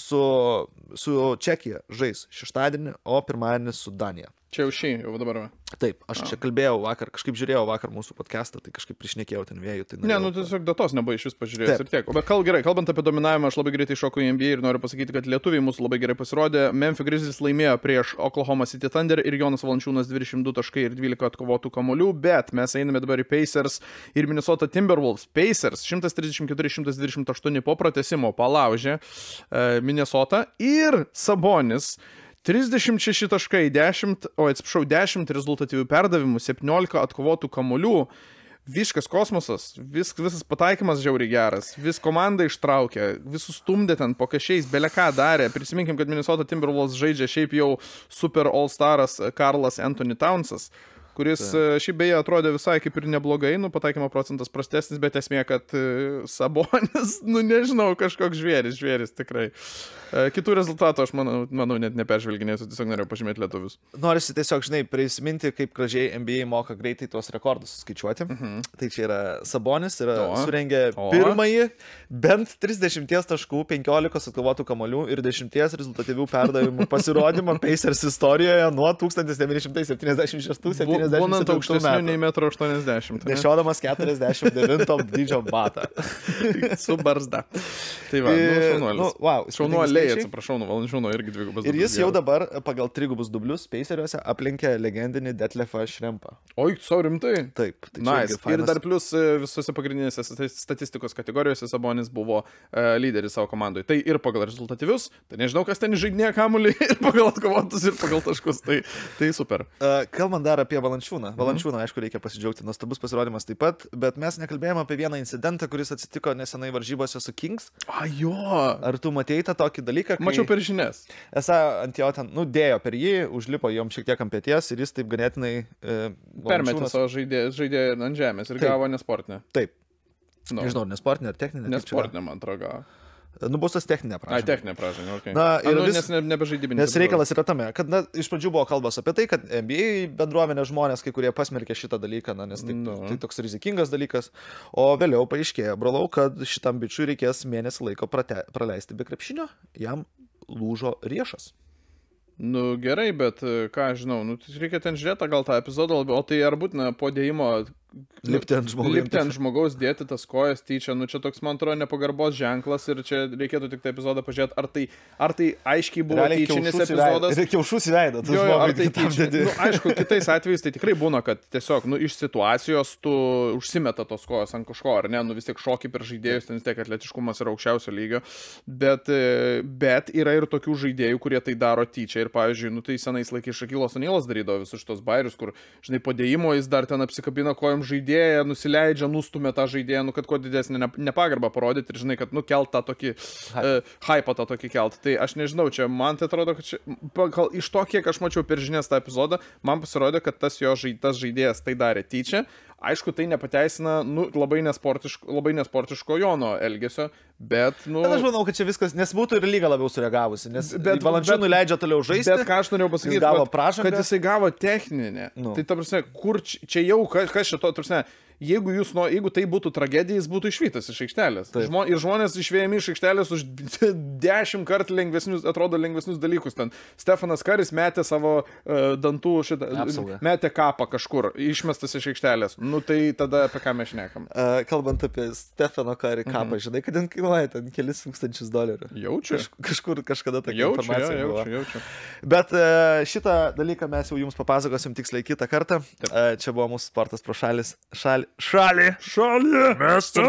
su Čekija žais šeštadienį, o pirmadienį su Danija. Čia jau dabar. Taip, aš čia kalbėjau vakar, kažkaip žiūrėjau vakar mūsų podcastą, tai kažkaip prišnekėjau ten vėjų. Tai ne, tiesiog datos nebuvo iš vis pažiūrėjęs ir tiek. Bet gerai, kalbant apie dominavimą, aš labai greitai šokau į NBA ir noriu pasakyti, kad lietuviai mūsų labai gerai pasirodė. Memphis Grizzlies laimėjo prieš Oklahoma City Thunder ir Jonas Valančiūnas 22 taškai ir 12 atkovotų kamuolių, bet mes einame dabar į Pacers ir Minnesota Timberwolves. Pacers 134-128 po pratęsimo palaužė Minnesota ir Sabonis 36 taškai, 10 rezultatyvių perdavimų, 17 atkovotų kamuolių. Viskas kosmosas, visas pataikymas žiauriai geras, vis komanda ištraukė, visus stumdė ten po kažkiais, beleką darė. Prisiminkim, kad Minnesota Timberwolves žaidžia šiaip jau super all-staras Karlas Anthony Townsas, kuris šiaip beje atrodė visai kaip ir neblogai, pataikymo procentas prastesnis, bet esmė, kad Sabonis, nežinau, kažkoks žvėris tikrai. Kitų rezultatų aš manau net neperžvelginėsiu, tiesiog norėjau pažymėti lietuvius. Norisi tiesiog, prisiminti, kaip gražiai NBA moka greitai tuos rekordus skaičiuoti. Tai čia yra Sabonis, surengė pirmąjį bent 30 taškų, 15 atkovotų kamuolių ir 10 rezultatyvių perdavimų pasirodymą Pacers istorijoje nuo 1976-77 būnant aukštesniu nei 1,80 m. Nešiodamas 49 dydžio batą. Su barzda. Tai va, šaunuoliai, atsiprašau, Valančiūno irgi dvigubas dublius. Ir jis jau dabar pagal trigubus dublius Paceriuose aplenkė legendinį Detlefą Šrempą. Oi, rimtai? Taip. Tai nice. Ir dar plus visose pagrindinėse statistikos kategorijose Sabonis buvo lyderis savo komandoje. Tai ir pagal rezultatyvius, tai nežinau, kas ten žaidinėja kamuolį, ir pagal atkovotus, ir pagal taškus. Tai super. Kalbant dar apie Valančiūną. Valančiūną, aišku, reikia pasidžiaugti, nuostabus pasirodymas taip pat, bet mes nekalbėjome apie vieną incidentą, kuris atsitiko nesenai varžybose su Kings. Jo. Ar tu matėjai tą tokį dalyką? Mačiau per žinias. Esą ant jo ten, dėjo per jį, užlipo jom šiek tiek ant pėties ir jis taip ganėtinai... permetė savo žaidėją ant žemės ir gavo nesportinę. Taip. Nežinau, nesportinė ar techninė? Nesportinė, man atrodo, gavo. Nubaustas techninė pražanga. Techninė pražanga, okei. Nes nebežaidybinis. Nes reikalas yra tame, kad iš pradžių buvo kalbas apie tai, kad NBA bendruomenės žmonės, kai kurie pasmerkė šitą dalyką, nes tai toks rizikingas dalykas, o vėliau paaiškėjo, brolau, kad šitam bičiui reikės mėnesį laiko praleisti be krepšinio, jam lūžo riešas. Gerai, bet ką aš žinau, reikia ten žiūrėti gal tą epizodą, o tai ar būtina po dėjimo lipti ant žmogaus, dėti tas kojas tyčia, čia toks, man atrodo, nepagarbos ženklas ir čia reikėtų tik tą epizodą pažiūrėti, ar tai aiškiai buvo tyčinis epizodas. Reikia kiaušus į veidą. Ar tai tyčia. Aišku, kitais atvejais tai tikrai būna, kad tiesiog, iš situacijos tu užsimeta tos kojas ant kažko, ar ne, vis tiek šoki per žaidėjus, ten vis tiek atletiškumas yra aukščiausio lygio, bet yra ir tokių žaidėjų, kurie tai daro tyčia ir, pavyzdžiui, tai senais laikais Šakilas Onilas darydavo visus šitos bairius, kur, žinai, po dėjimo jis dar ten apsikabina kojom žaidėją, nusileidžia, nustumia tą žaidėją, kad kuo didesnį nepagarbą parodyti ir, žinai, kad kelt tą tokį hypą tą tokį kelt. Tai aš nežinau, čia man tai atrodo, kad iš to, kiek aš mačiau per žinias tą epizodą, man pasirodė, kad tas žaidėjas tai darė tyčia. Aišku, tai nepateisina labai nesportiško Jono elgesio, bet, Bet aš manau, kad čia viskas, nes būtų ir lyga labiau sureagavusi, nes Valančiūnui leidžia toliau žaisti. Bet ką aš norėjau pasakyti, kad jisai gavo techninę. Tai, ta prasme, kur čia jau, kas šito, ta prasme, jeigu tai būtų tragedija, jis būtų išvytas iš aikštelės. Ir žmonės išvėjami iš aikštelės už 10 kartų lengvesnius dalykus. Ten Stefanas Karis metė savo dantų metė kapą kažkur, išmestas iš aikštelės. Tai tada apie ką mes šnekam. Kalbant apie Stefano Karį kapą, žinai, kad ten kainuoja ten kelis $1000. Jaučiu. Kažkur kažkada tokia informacija buvo. Jaučiu. Bet šitą dalyką mes jau jums papasakosim tiksliai kitą kartą. Čia buvo mūsų sportas pro šalį. Mes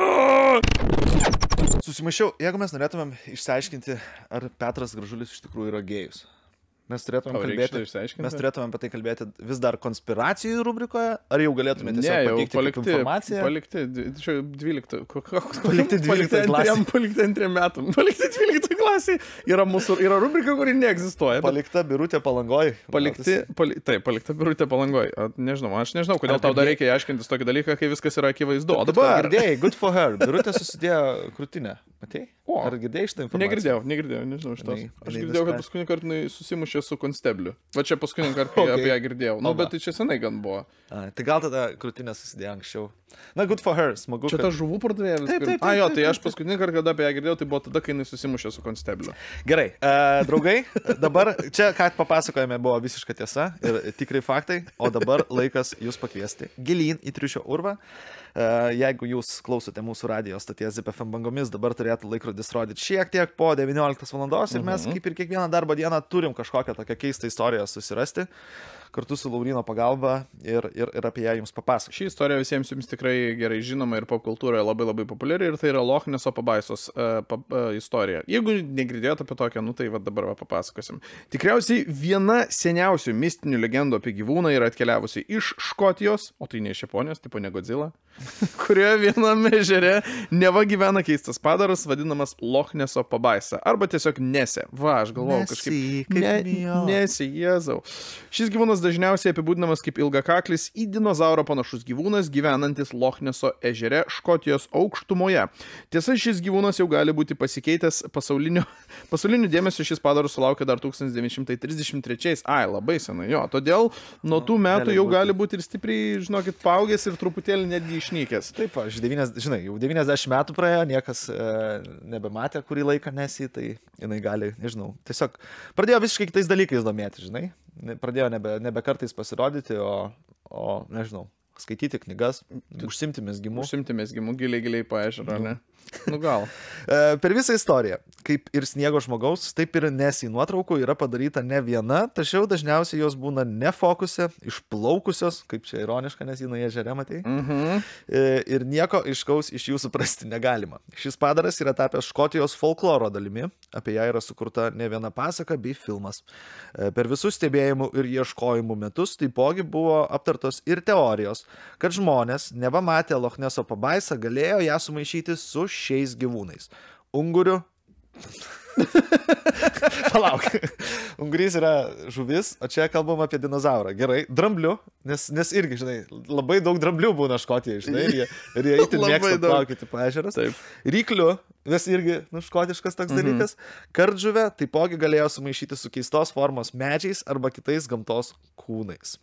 Susimaišiau, jeigu mes norėtumėm išsiaiškinti, ar Petras Gražulis iš tikrųjų yra gėjus. mes turėtumėm apie tai kalbėti vis dar konspiracijų rubrikoje, ar jau galėtume tiesiog pateikti informaciją? Palikti 12. Palikti 12 klasį. Palikti 2 metų. Palikti 12 klasį. Yra rubrika, kuri neegzistuoja. Palikta Birutė Palangoj. Taip, palikta Birutė Palangoj. Aš nežinau, kodėl tau dar reikia aiškintis tokį dalyką, kai viskas yra akivaizdu. O dabar... Girdėjai, good for her. Birutė susidėjo krūtinę. Matei? Ar girdėjai šitą informaciją? Negirdėjau, nežinau šitos. Aš girdėjau, kad paskutinį kartą susimušė su konstebliu. Va čia paskutinį kartą apie ją girdėjau. Bet tai čia senai gan buvo. Tai gal tada krūtinę susidėjo anksčiau. Na, good for her, smagu. Čia ta žuvų pardavėjas. Jo, tai aš paskutinį kartą, kada apie ją girdėjau, tai buvo tada, kai jis susimušė su konstebliu. Gerai, draugai, dabar čia, ką papasakojame, buvo visiška tiesa ir tikrai faktai, o dabar laikas jūs pakviesti gilyn į triušio urvą. Jeigu jūs klausote mūsų radijo stoties ZIP FM bangomis, dabar turėtų laikrodis rodyti šiek tiek po 19 valandos ir mes kaip ir kiekvieną darbo dieną turim kažkokią tokią keistą istoriją susirasti kartu su Lauryno pagalba ir apie ją jums papasakoti. Ši istorija visiems jums tikrai gerai žinoma ir popkultūroje labai labai populiari ir tai yra Loch Neso pabaisos istorija. Jeigu negirdėjote apie tokią, tai dabar papasakosim. Tikriausiai viena seniausių mistinių legendų apie gyvūną yra atkeliavusi iš Škotijos, o tai ne iš Japonijos, tipo ne Godzilla, kurioje viename ežere neva gyvena keistas padaras, vadinamas Loch Neso pabaisa. Arba tiesiog Nesė. Va, aš galvojau kažkaip. Nesė, Jėzau. Šis gyvūnas dažniausiai apibūdinamas kaip ilgakaklis į dinozaurą panašus gyvūnas, gyvenantis Loch Neso ežere Škotijos aukštumoje. Tiesa, šis gyvūnas jau gali būti pasikeitęs pasauliniu dėmesiu, šis padaras sulaukė dar 1933. Labai senai, jo. Todėl nuo tų metų jau gali būti ir stipriai, žinokit, paaugęs ir truputėlį netgi išnykęs. Taip, jau 90 metų praėjo, niekas nebematė kurį laiką Nesį, tai jinai gali, nežinau, tiesiog pradėjo visiškai kitais dalykais domėti, žinai. Pradėjo nebe kartais pasirodyti, o nežinau, skaityti knygas, užsimti mezgimu. Užsimti mezgimu, giliai paežerą, ne? Nu gal. Per visą istoriją, kaip ir Sniego žmogaus, taip ir Nesį nuotraukų yra padaryta ne viena, tačiau dažniausiai jos būna ne fokuse, išplaukusios, kaip čia ironiška, nes jinai ežere, matei. Ir nieko aiškaus iš jų suprasti negalima. Šis padaras yra tapęs Škotijos folkloro dalimi, apie ją yra sukurta ne viena pasaka bei filmas. Per visus stebėjimų ir ieškojimų metus taipogi buvo aptartos ir teorijos, kad žmonės, neva matę Loch Neso pabaisą, galėjo ją sumaišyti su šiais gyvūnais. Ungurių. Palauk. Ungurys yra žuvis, o čia kalbam apie dinozaurą. Gerai. Dramblių, nes irgi, žinai, labai daug dramblių būna Škotijoje, žinai, ir jie itin mėgsta plaukyti paežeras. Ryklių, nes irgi škotiškas toks dalykas. Kardžuvė taipogi galėjo sumaišyti su keistos formos medžiais arba kitais gamtos kūnais.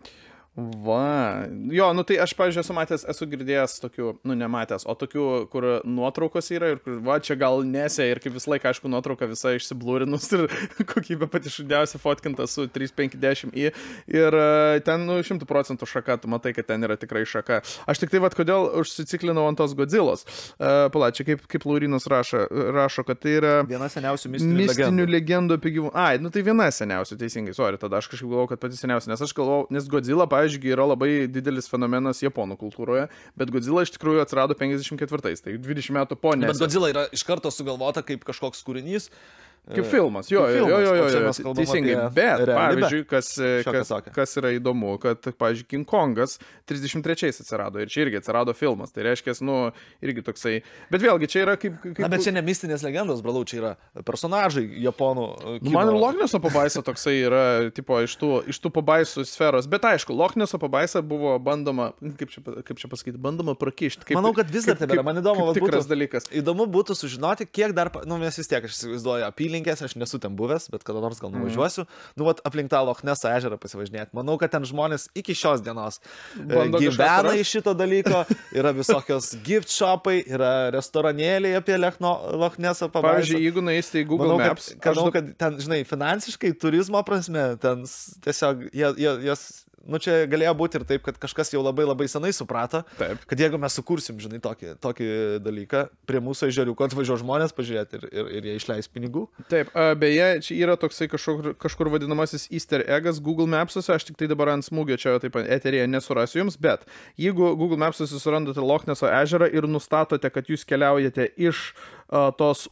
Va, jo, tai aš, pavyzdžiui, esu girdėjęs tokių, nematęs, o tokių, kur nuotraukos yra ir kur, va, čia gal Nesė ir kaip visą laiką, aišku, nuotrauka visa išsiblūrinus ir kokybė pati šudiausia fotkinta su 350i ir ten, 100% šaka, tu matai, kad ten yra tikrai šaka. Aš tik tai, va, kodėl užsiciklinau ant tos Godzillos. Pala, čia kaip Laurynas rašo, kad tai yra viena seniausių mistinių legendų apie gyvūnų. Ai, tai viena seniausių, teisingai, sorry, tada aš kažkaip galvojau, kad pati seniausia, nes aš galvojau, nes Godzilla, pavyzdžiui, yra labai didelis fenomenas japonų kultūroje, bet Godzilla iš tikrųjų atsirado 54-ais, tai 20 metų po Nesė. Bet Godzilla yra iš karto sugalvota kaip kažkoks kūrinys. Kaip filmas, jo, teisingai, bet, pavyzdžiui, kas yra įdomu, kad, pavyzdžiui, King Kongas 33-ais atsirado ir čia irgi atsirado filmas, tai reiškia, irgi toksai, bet vėlgi, čia yra kaip... Na, bet čia ne mistinės legendos, bralau, čia yra personažai japonų kino. Man ir Loch Neso pabaisa toksai yra, tipo, iš tų pabaisų sferos, bet aišku, Loch Neso pabaisa buvo bandoma, kaip čia pasakyti, bandoma prakišti. Manau, kad vis dar tebėra, man įdomu, tikras dalykas. Įdomu būtų sužinoti, kiek dar, mes vis tiek, aš įsivaizduoju, aš nesu ten buvęs, bet kada nors gal nuvažiuosiu, aplink tą Loch Neso ežerą pasivažinėti. Manau, kad ten žmonės iki šios dienos gyvena iš šito dalyko, yra visokios gift shopai, yra restoranėliai apie Loch Neso pabaisą. Pavyzdžiui, jeigu nueisite į Google Maps, manau, kad ten, žinai, finansiškai, turizmo prasme, ten tiesiog jas čia galėjo būti ir taip, kad kažkas jau labai labai senai suprato, kad jeigu mes sukursim, žinai, tokį dalyką, prie mūsų ežeriuko atvažiuos žmonės pažiūrėti ir jie išleis pinigų. Taip, beje, čia yra toksai kažkur vadinamasis Easter eggas Google Maps'uose, aš tik tai dabar ant smūgio čia taip eteryje nesurasiu jums, bet jeigu Google Maps'uose surandate Loch Neso ežerą ir nustatote, kad jūs keliaujate iš tos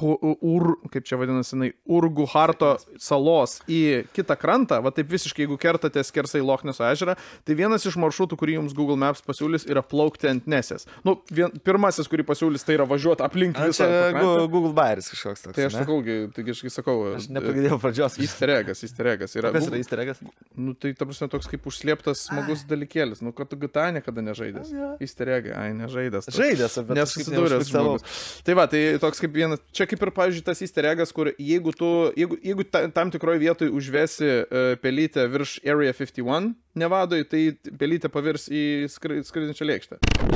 kaip čia vadinasi, Urguharto salos į kitą krantą, va taip visiškai, jeigu kertate skersai Lochneso ežerą, tai vienas iš maršrutų, kurį jums Google Maps pasiūlys, yra plaukti ant Nesės. Nu, pirmasis, kurį pasiūlys, tai yra važiuoti aplink visą. Google Bayeris kažkoks toks. Tai aš sakau, aš nepagirdėjau pradžios. Easter eggas. Kas yra Easter eggas? Nu, tai ta prasme toks kaip užslėptas smagus dalykėlis. Nu, kad tu GTA niekada nežaidęs. Easter egg, nežaidęs. Žaidęs, bet nesusidūręs žmogus. Tai va, tai toks kaip vienas, čia kaip ir, pavyzdžiui, tas Easter eggas, kur jeigu tam tikroje vietoje užvesi pelytę virš Area 51 Nevadoj, tai pelytė pavirs į skraidinčią lėkštę.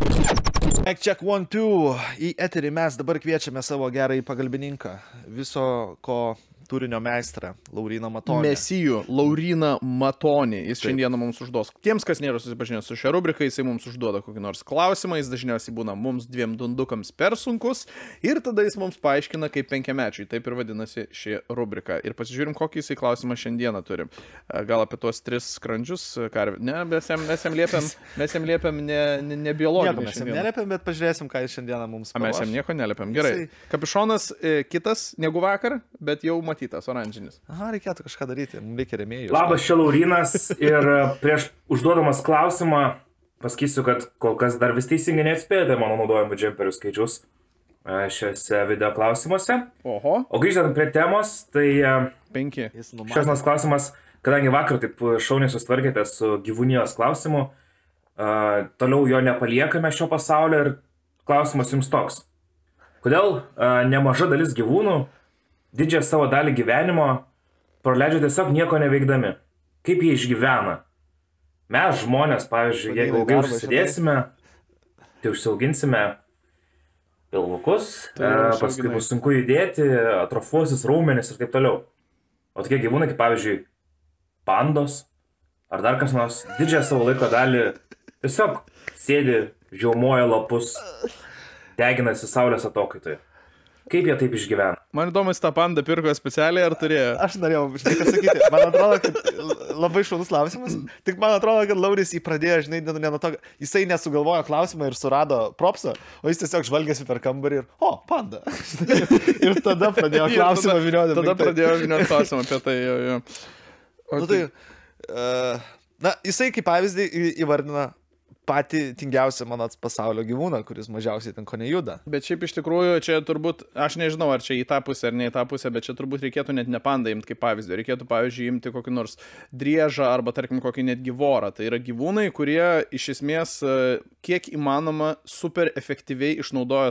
Check 1, 2. Į eterį mes dabar kviečiame savo gerąjį pagalbininką. Viso ko turinio meistrą, Lauryną Matonį. Mesijų, Lauryną Matonį. Jis šiandieną mums užduos. Tiems, kas nėra susipažinę su šia rubrika, jisai mums užduoda kokį nors klausimą, jis dažniausiai būna mums 2 dundukams per sunkus ir tada jis mums paaiškina kaip 5-mečiui. Taip ir vadinasi ši rubrika. Ir pasižiūrim, kokį jisai klausimą šiandieną turim. Gal apie tuos 3 skrandžius karvių. Ne, mes jam liepiam ne biologinį. Mes jam neliepiam, bet pažiūrėsim, ką jis šiandieną mums paruoš. Mes jam nieko neliepiam. Gerai. Kapišonas kitas negu vakar, bet jau matytas, oranžinis. Aha, reikėtų kažką daryti, mums reikia rėmėjų. Labas, čia Laurynas ir prieš užduodamas klausimą pasakysiu, kad kol kas dar vis teisingai neatspėjote mano naudojamų džemperių skaičius šiuose video klausimuose. Oho. O grįžtant prie temos, tai 5. šios klausimas, kadangi vakar taip šauniai sustvarkėte su gyvūnijos klausimu, toliau jo nepaliekame šio pasaulio ir klausimas jums toks. Kodėl nemaža dalis gyvūnų didžiąją savo dalį gyvenimo praleidžia tiesiog nieko neveikdami? Kaip jie išgyvena? Mes žmonės, pavyzdžiui, jeigu ilgai užsidėsime, tai užsiauginsime pilvukus, paskui bus sunku judėti, atrofuosis raumenis ir taip toliau. O tokie gyvūnai, kaip pavyzdžiui, pandos ar dar kas nors, didžiąją savo laiko dalį tiesiog sėdi, žiaumoja lapus, deginasi saulės atokaitoje. Kaip jie taip išgyvena? Man įdomus, tą pandą pirko specialiai ar turėjo? Aš norėjau, žinai, ką sakyti. Man atrodo, kad labai šaunus klausimas. Tik man atrodo, kad Lauris jį pradėjo, žinai, ne nuo to, jisai nesugalvojo klausimą ir surado propsą, o jis tiesiog žvalgėsi per kambarį ir, panda. Ir tada pradėjo klausimą vynioti. Tada pradėjo vynioti klausimą apie tai. Jo. Okay. Jisai kaip pavyzdį įvardina patį tingiausią mano pasaulio gyvūną, kuris mažiausiai ten ko nejuda. Bet šiaip iš tikrųjų čia turbūt, aš nežinau, ar čia į tą pusę ar ne į tą pusę, bet čia turbūt reikėtų net ne pandą imti kaip pavyzdį. Reikėtų, pavyzdžiui, imti kokį nors driežą arba, tarkim, kokį netgi vorą. Tai yra gyvūnai, kurie iš esmės kiek įmanoma super efektyviai išnaudoja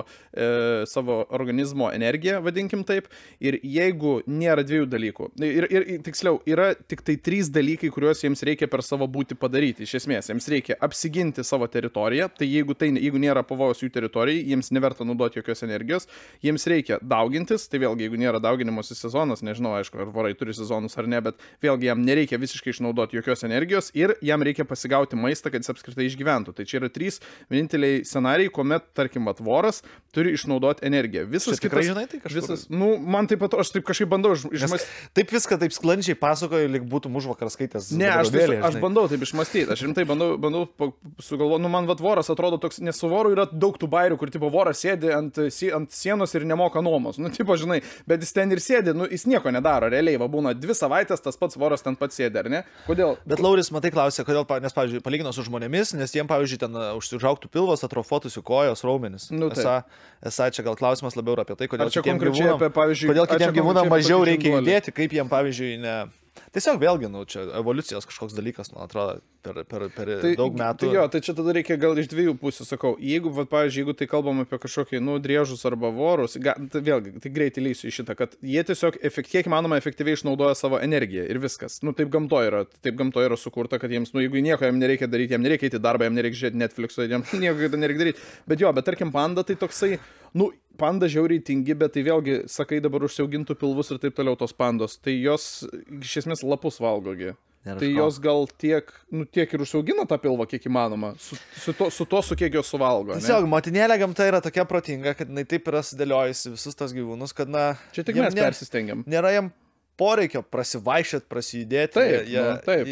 savo organizmo energiją, vadinkim taip. Ir jeigu nėra 2 dalykų, ir tiksliau, yra tik tai 3 dalykai, kuriuos jiems reikia per savo būtį padaryti. Iš esmės, jiems reikia apsiginti savo teritoriją, tai jeigu nėra pavojus jų teritorijai, jiems neverta naudoti jokios energijos, jiems reikia daugintis, tai vėlgi, jeigu nėra dauginimosi sezonas, nežinau, aišku, ar vorai turi sezonus ar ne, bet vėlgi jam nereikia visiškai išnaudoti jokios energijos ir jam reikia pasigauti maistą, kad jis apskritai išgyventų. Tai čia yra 3 vieninteliai scenarijai, kuomet, tarkim, voras turi išnaudoti energiją. Visas tikrai žinai, tai kažkas. Man taip pat, aš taip kažkaip bandau išmastyti. Taip viską taip sklandžiai pasakoju, lyg būtum užvakar skaitęs. Ne, aš bandau taip išmastyti, aš rimtai bandau sugalvoju, man voras atrodo toks, nes su voru yra daug tų bairių, kur tipo voras sėdi ant sienos ir nemoka nuomos, tipo žinai, bet jis ten ir sėdi, jis nieko nedaro, realiai, būna 2 savaitės, tas pats voras ten pats sėdi, ar ne? Kodėl? Bet Lauris, matai, klausė, kodėl, nes, pavyzdžiui, palygino su žmonėmis, nes jiem, pavyzdžiui, ten užsižaugtų pilvas, atrofuotųsi kojos, raumenis. Esą čia gal klausimas labiau apie tai, kodėl kitiem gyvūnam mažiau reikia judėti, kaip jiem, pavyzdžiui, ne... Tiesiog vėlgi, čia evoliucijos kažkoks dalykas, man atrodo, per daug metų. Tai čia tada reikia gal iš 2 pusių, sakau. Jeigu, pavyzdžiui, jeigu tai kalbam apie kažkokį, driežus arba vorus, tai vėlgi, tai greitai lysiu į šitą, kad jie tiesiog kiek įmanoma efektyviai išnaudoja savo energiją ir viskas. Taip gamtoje yra sukurta, kad jiems, jeigu nieko jam nereikia daryti, jam nereikia eiti į darbą, jam nereikia žiūrėti Netflix'o, jam nieko nereikia daryti. Bet tarkim, panda tai toksai, panda žiauriai tingi, bet tai vėlgi, sakai, dabar užsiaugintų pilvus ir taip toliau tos pandos, tai jos iš esmės lapus valgogi. Tai jos gal tiek ir užsiaugina tą pilvą, kiek įmanoma, su kiek jos suvalgo. Tiesiog, motinėlė gamta yra tokia protinga, kad jinai taip yra sudėliojusi visus tos gyvūnus, kad, čia tik mes persistengiam. Nėra jam poreikio prasivaišėt, prasidėti. Taip.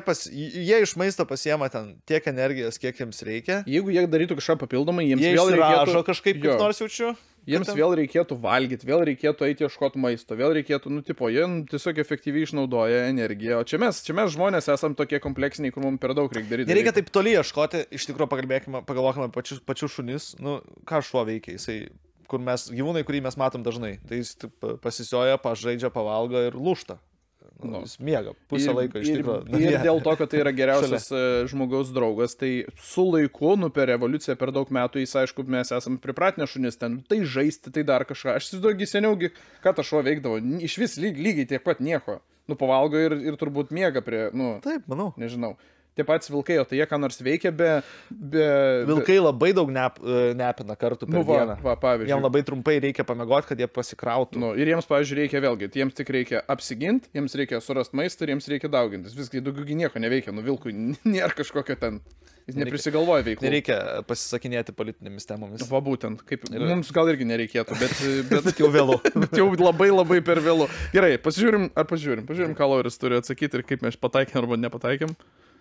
Jie iš maisto pasiema ten tiek energijos, kiek jiems reikia. Jeigu jie darytų kažką papildomai, jiems vėl reikėtų kažkaip kaip nors jaučiu. Jiems vėl reikėtų valgyti, vėl reikėtų eiti ieškoti maisto, vėl reikėtų, jie tiesiog efektyviai išnaudoja energiją. O čia mes žmonės esam tokie kompleksiniai, kur mums per daug reikia daryti. Nereikia taip toli ieškoti, iš tikrųjų pagalvokime pačius šunis, ką šuo veikia, jisai, gyvūnai, kurį mes matom dažnai, tai jis pasisioja, pažaidžia, pavalgo ir lūžta. Jis miega pusę laiko iš tikrųjų. Ir dėl to, kad tai yra geriausias žmogaus draugas, tai su laiku, per evoliuciją per daug metų, jis, aišku, mes esam pripratinę šunis ten, tai žaisti, tai dar kažką. Aš įsivaizduoju, seniaugi, ką ta šuo veikdavo, iš vis lygiai tiek pat nieko. Pavalgo ir turbūt miega prie, Taip, manau. Nežinau. Tie patys vilkai, o tai jie ką nors veikia be... Vilkai labai daug nepina kartų per dieną. Pavyzdžiui. Jiems labai trumpai reikia pamiegoti, kad jie pasikrautų. Ir jiems, pavyzdžiui, reikia vėlgi, jiems tik reikia apsiginti, jiems reikia surasti maistą ir jiems reikia daugintis. Viskai daugiau nieko neveikia, vilkui nėra kažkokio ten... Jis neprisigalvoja veiklų. Nereikia pasisakinėti politinėmis temomis. Va būtent, mums gal irgi nereikėtų, bet jau vėlu. Bet jau labai per vėlu. Gerai, pažiūrim, ką Lauris turi atsakyti ir kaip mes pataikėm arba nepataikėm.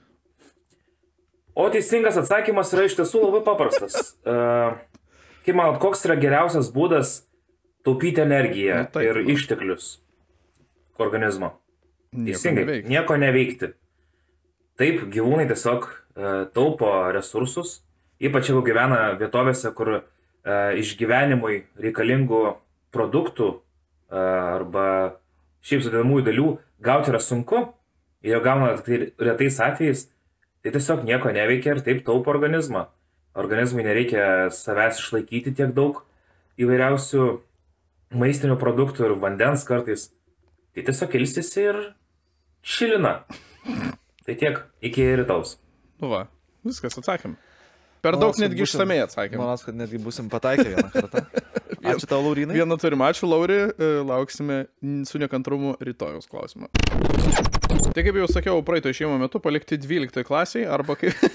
O teisingas atsakymas yra iš tiesų labai paprastas. Kaip manot, koks yra geriausias būdas taupyti energiją ir išteklius organizmo? Teisingai, nieko neveikti. Taip, gyvūnai tiesiog taupo resursus, ypač jeigu gyvena vietovėse, kur išgyvenimui reikalingų produktų arba šiaip sudedamųjų dalių gauti yra sunku, ir jau gauna tai retais atvejais, tai tiesiog nieko neveikia ir taip taupo organizmą. Organizmui nereikia savęs išlaikyti tiek daug įvairiausių maistinių produktų ir vandens kartais. Tai tiesiog ilsisi ir šilina. Tai tiek, iki rytaus. Viskas atsakėm. Per daug netgi išsamei atsakėm. Manas, kad netgi busim pataikę vieną kartą. Ačiū tau, Laurinai. Vieną turim, ačiū, Lauri. Lauksime su nekantrumu rytojus klausimą. Tai kaip jau sakiau, praeito išėjimo metu palikti 12 klasiai, arba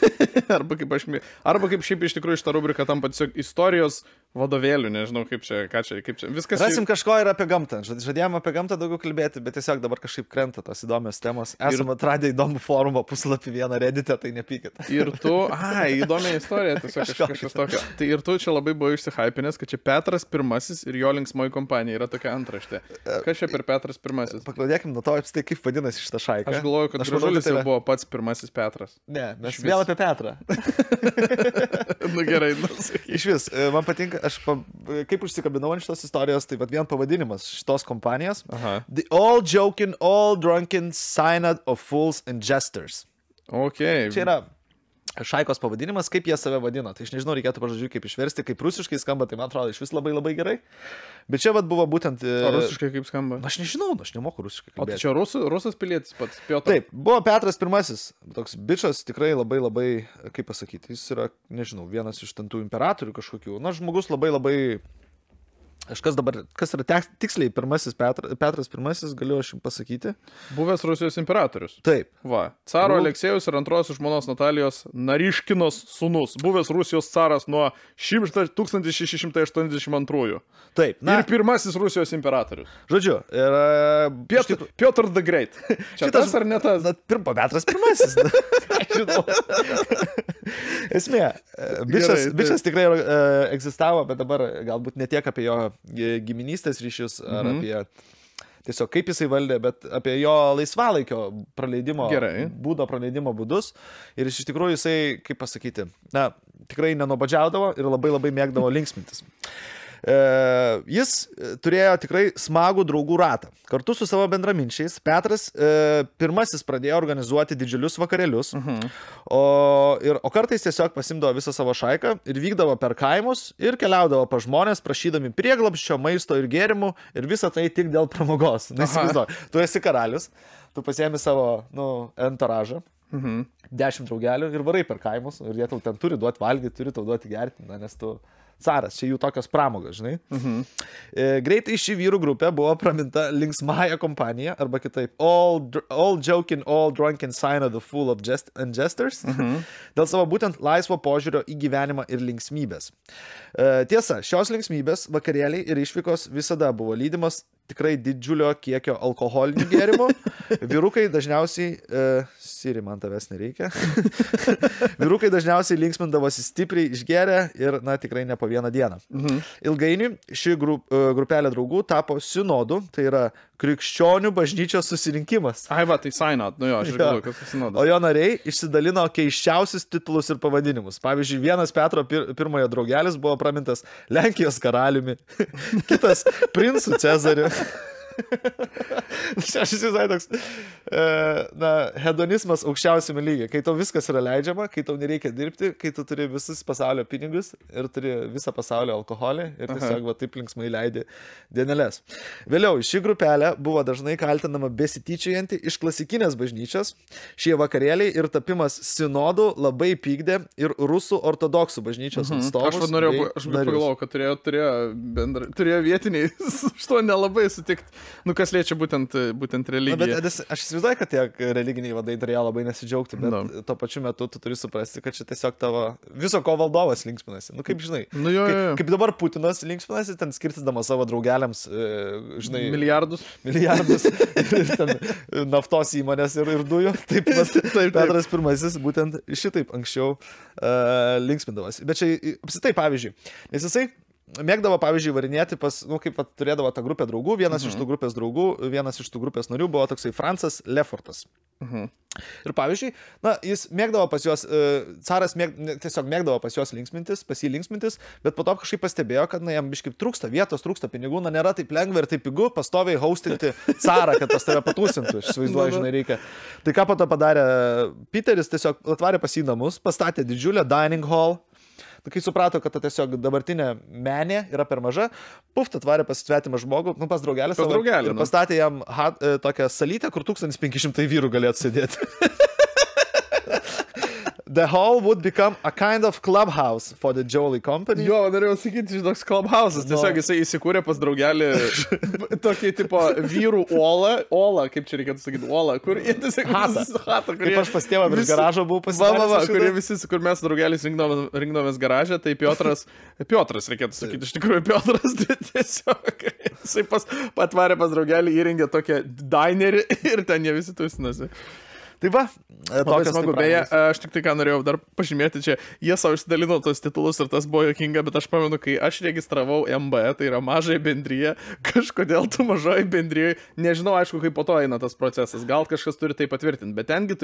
kaip šiaip iš tikrųjų šitą rubriką tampa tiesiog istorijos vadovėlių, nežinau kaip čia. Viskas. Rasim kažko ir apie gamtą. Žadėjom apie gamtą daugiau kalbėti, bet tiesiog dabar kažkaip krenta tos įdomios temos. Esame atradę įdomų forumą puslapį vieną Reddit'e, tai nepykit. Ir tu, įdomi istorija, tiesiog kažkas tokio. Tai ir tu čia labai buvai išsihypinęs, kad čia Petras I ir jo linksmoji kompanija yra tokia antraštė. Kas čia per Petras I? Paklaudėkim nuo to, apstai kaip vadinasi šitą šaiką. Aš galvoju, kad Gražulis jau buvo pats pirmasis Petras. Ne, mes vėl apie Petrą. Gerai, Iš vis, man patinka, kaip užsikabinau ant šitos istorijos, tai vien pavadinimas šitos kompanijos. The all joking, all drunken synod of fools and jesters. Okay. Čia yra šaikos pavadinimas, kaip jie save vadino. Tai aš nežinau, reikėtų pažodžiu kaip išversti, kaip rusiškai skamba, tai man atrodo iš vis labai gerai. Bet čia buvo būtent... O rusiškai kaip skamba? Aš nežinau, aš nemoku rusiškai kalbėti. O tai čia rusas pilietis pats, Piotr? Taip, buvo Petras I, toks bičas, tikrai labai, kaip pasakyti, jis yra, nežinau, vienas iš tų imperatorių kažkokių. Žmogus labai... Kas yra tiksliai Petras I, galiu aš jums pasakyti. Buvęs Rusijos imperatorius. Taip. Caro Aleksėjus ir antrosios žmonos Natalijos Nariškinos sūnus. Buvęs Rusijos caras nuo 1682. Taip. Ir pirmasis Rusijos imperatorius. Žodžiu, ir... Piotr the Great. Čia tas ar ne tas? Petras I. Esmė, bičas tikrai egzistavo, bet dabar galbūt ne tiek apie jo giminystės ryšius ar apie tiesiog kaip jisai valdė, bet apie jo laisvalaikio praleidimo būdo, praleidimo būdus. Ir iš tikrųjų jisai, kaip pasakyti, tikrai nenuobodžiaudavo ir labai mėgdavo linksmintis. Jis turėjo tikrai smagų draugų ratą. Kartu su savo bendraminčiais Petras I pradėjo organizuoti didžiulius vakarėlius, o kartais tiesiog pasimdavo visą savo šaiką ir vykdavo per kaimus ir keliaudavo pas žmonės, prašydami prieglobsčio, maisto ir gėrimų, ir visą tai tik dėl pramogos. Tu esi karalius, tu pasiemi savo entouražą, 10 draugelių ir varai per kaimus, ir jie tau ten turi duoti valgyti, turi tau duoti gerti, nes tu caras, čia jų tokios pramogos, žinai. Greitai ši vyrų grupė buvo praminta linksmąją kompaniją, arba kitaip all joking, all drunken synod of fool of and jesters, dėl savo būtent laisvo požiūrio į gyvenimą ir linksmybės. Tiesa, šios linksmybės, vakarėliai ir išvykos visada buvo lydimos tikrai didžiulio kiekio alkoholinių gėrimų. Vyrukai dažniausiai, Siri, man tavęs nereikia. Vyrukai dažniausiai linksmindavosi stipriai išgėrę ir, na, tikrai ne po vieną dieną. Ilgainiui ši grupelė draugų tapo sinodu, tai yra krikščionių bažnyčios susirinkimas. Ai, va, tai synod, nu jo, aš galvoju, kad tai sinodas. O jo nariai išsidalino keiščiausius titulus ir pavadinimus. Pavyzdžiui, vienas Petro pirmojo draugelis buvo pramintas Lenkijos karaliumi, kitas princų Cezariu. Aš įsivaizduoju toks, na, hedonizmas aukščiausiame lygiai, kai tau viskas yra leidžiama, kai tau nereikia dirbti, kai tu turi visus pasaulio pinigus ir turi visą pasaulio alkoholį ir tiesiog va, taip linksmai leidi dienelės. Vėliau ši grupelė buvo dažnai kaltinama besityčiojanti iš klasikinės bažnyčios. Šie vakarėliai ir tapimas sinodų labai pykdė ir rusų ortodoksų bažnyčios atstovus. Aš pagalvojau, kad turėjo vietiniai iš to nelabai sutikti. Nu, kas liečia būtent religiją. Na, bet aš įsivaizduoju, kad tiek religiniai vadai turėjo labai nesidžiaugti, bet tuo pačiu metu tu turi suprasti, kad čia tiesiog tavo viso ko valdovas linksminasi. Nu, kaip žinai, kaip dabar Putinas linksminasi, ten skirtisdamas savo draugeliams, žinai, milijardus ir ten naftos įmonės ir dujų. Taip, Petras I būtent šitaip anksčiau linksmindavosi. Bet čia apsitai, pavyzdžiui, nes jisai mėgdavo, pavyzdžiui, varinėti pas, nu, kaip turėdavo tą grupę draugų, vienas iš tų grupės draugų, vienas iš tų grupės narių buvo toksai Francas Lefortas. Ir pavyzdžiui, na, jis mėgdavo pas juos, caras tiesiog mėgdavo pas juos linksmintis, bet po to kažkaip pastebėjo, kad, na, jam biškai trūksta vietos, trūksta pinigų, na, nėra taip lengva ir taip pigu pastoviai hostinti carą, kad pas tave patūsintų, aš įsivaizduoju, žinai, reikia. Tai ką po to padarė Peteris, tiesiog atvarė pas jį namus, pastatė didžiulę dining hall. Kai suprato, kad ta tiesiog dabartinė menė yra per maža, atvarė pas svetimą žmogų, nu, pas draugelį savo, ir pastatė jam tokią salytę, kur 1500 vyrų galėtų sėdėti. The hall would become a kind of clubhouse for the Jolie Company. Jo, norėjau sakyti, toks clubhouse'as. Tiesiog jisai įsikūrė pas draugelį tokį tipo vyrų olą, kaip čia reikėtų sakyti, olą, kur jie tiesiog hatą, kaip aš pas tėvą virš garažo buvau pasidaręs. Kur mes draugelis rinkdomės garažą, tai Piotras reikėtų sakyti, iš tikrųjų Piotras, tai tiesiog jisai patvarė pas draugelį, įrengė tokią dinerį ir ten jie visi tūstinasi. Tai va, labai smagu. Beje, aš tik tai ką norėjau dar pažymėti čia, jie savo išsidalino tos titulus ir tas buvo juokinga, bet aš pamenu, kai aš registravau MB, tai yra mažai bendryje, kažkodėl tu mažai bendryje, nežinau, aišku, kaip po to eina tas procesas, gal kažkas turi tai patvirtinti, bet tengi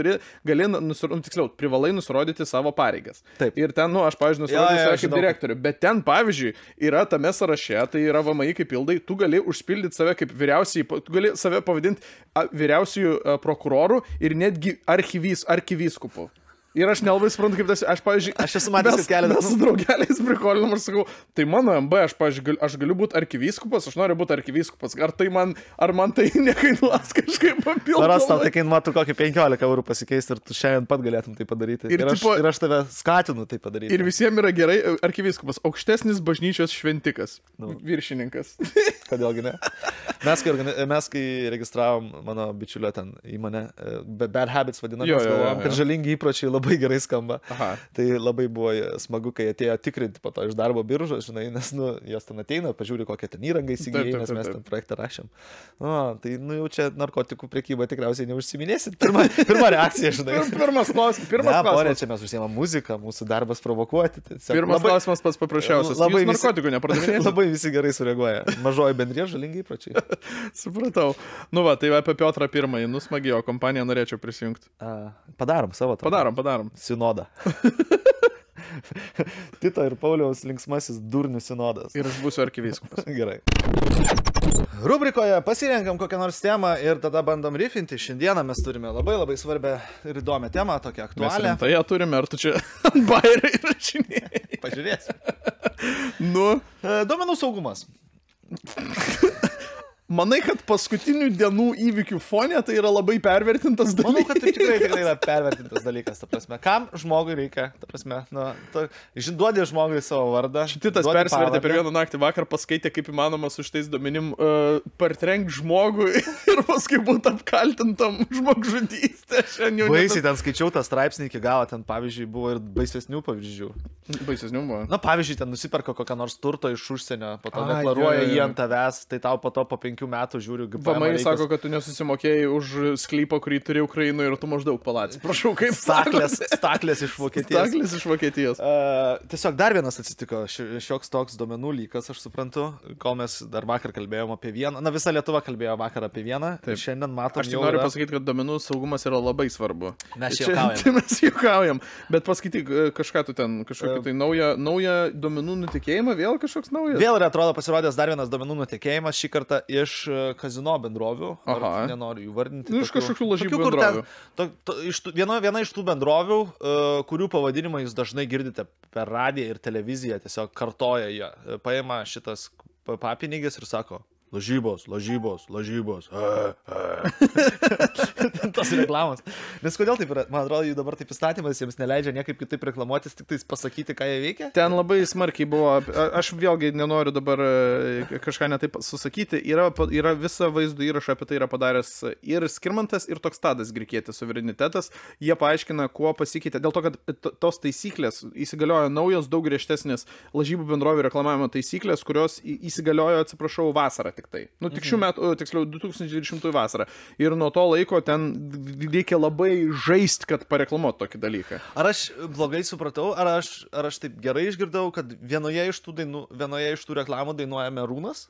privalai nusirodyti savo pareigas. Taip. Ir ten, aš, pavyzdžiui, nusirodžiu save kaip direktorių, bet ten, pavyzdžiui, yra tame sąraše, tai yra VMI kaip pildai, tu gali užpildyti save kaip vyriausiai, tu gali save pavadinti vyriausiųjų prokurorų ir netgi arkivyskupu. Ir aš nelabai suprantu, kaip tas, pavyzdžiui, aš esu matęs keletą. Mes su draugeliais prikolinam ir sakau, tai mano MB, aš galiu būti arkivyskupas, aš noriu būti arkivyskupas. Ar man tai nekainuos kažkaip papildomai? Ar tau tai kainuotų kokį 15 eurų pasikeisti ir tu šiandien pat galėtum tai padaryti. Ir aš tave skatinu tai padaryti. Ir visiems yra gerai arkivyskupas, aukštesnis bažnyčios šventikas, viršininkas. Kodėlgi ne? Mes kai registravom mano bičiulio ten įmonę, Bad Habits vadinamės, galvojom, kad žalingi įpročiai labai gerai skamba. Aha. Tai labai buvo smagu, kai atėjo tikrinti po to iš darbo biržos, žinai, nes, jos ten ateina, pažiūri, kokią ten įrangą įsigijai, nes mes ten projektą rašėm. Tai, jau čia narkotikų prekyba tikriausiai neužsiminėsit. Pirma reakcija, žinai. Pirmas klausimas. Porė, čia mes užsiemam muziką, mūsų darbas provokuoti. Pirmas klausimas pats paprasčiausias. Jūs narkotikų nepardavinėsite? Labai visi gerai sureaguoja. Mažoji bendrė, žalingi įpročiai. Supratau. Nu va, tai apie Piotrą I, smagiai, o kompaniją norėčiau prisijungti. Padarom savo. Padarom. Sinodą. Tito ir Pauliaus linksmasis durnių sinodas. Ir aš būsiu arkivyskupas. Gerai. Rubrikoje pasirenkam kokią nors temą ir tada bandom rifinti. Šiandieną mes turime labai svarbią ir įdomią temą, tokią aktualią. Mes rimtai turime, ar tu čia bairį rašinėjai? Pažiūrėsim. Duomenų saugumas. Manai, kad paskutinių dienų įvykių fonė tai yra labai pervertintas dalykas? Manau, kad tai tikrai yra pervertintas dalykas, ta prasme. Kam žmogui reikia, ta prasme, duodė žmogui savo vardą. Šitas persvertė per vieną naktį, vakar paskaitė, kaip įmanoma su šitais duomenim partrenk žmogui ir paskui būtų apkaltintam žmogžudystę. Baisiai ten skaičiau tą straipsnį iki galo, ten pavyzdžiui buvo ir baisesnių pavyzdžių. Baisesnių buvo? Na, pavyzdžiui, ten nusiperka kokią nors turto iš užsienio, po to deklaruoja jį ant tavęs, tai tau po to po 5 5 metų žiūriu VMI sako, kad tu nesusimokėjai už sklypą, kurį turi Ukrainoje ir tu maždaug palats. Prašau, kaip staklės iš Vokietijos. Staklės iš Vokietijos. Tiesiog dar vienas atsitiko, šioks toks duomenų lykas, aš suprantu, kol mes dar vakar kalbėjom apie vieną, na visa Lietuva kalbėjo vakar apie vieną, ir šiandien matom aš noriu pasakyti, kad duomenų saugumas yra labai svarbu. Mes juokaujam, bet paskaityk kažką tu ten, kažkokį tai naują duomenų nutekėjimą, vėl kažkoks naujas. Vėl yra, atrodo, pasirodęs dar vienas duomenų nutekėjimas, šį kartą iš kazino bendrovių. Nenoriu jų vardinti. Iš kažkokių lažybų bendrovių. Viena iš tų bendrovių, kurių pavadinimą jūs dažnai girdite per radiją ir televiziją, tiesiog kartoja jie. Paima šitas papinigis ir sako, lažybos. Tos reklamos. Nes kodėl taip yra? Man atrodo, jų dabar taip įstatymas jiems neleidžia niekaip kitaip reklamuotis, tik tais pasakyti, ką jie veikia. Ten labai smarkiai buvo, aš vėlgi nenoriu dabar kažką netaip susakyti, yra visa vaizdo įrašą apie tai yra padaręs ir Skirmantas, ir toks Tadas Grikėtis suverenitetas. Jie paaiškina, kuo pasikeitė. Dėl to, kad tos taisyklės įsigaliojo naujos, daug griežtesnės lažybų bendrovių reklamavimo taisyklės, kurios įsigaliojo, atsiprašau, vasarą tik tai. Nu, tik šių metų, tiksliau, 2020 vasarą. Ir nuo to laiko ten reikia labai žaisti, kad pareklamuot tokį dalyką. Ar aš blogai supratau, ar aš taip gerai išgirdau, kad vienoje iš tų reklamų dainuoja Merūnas?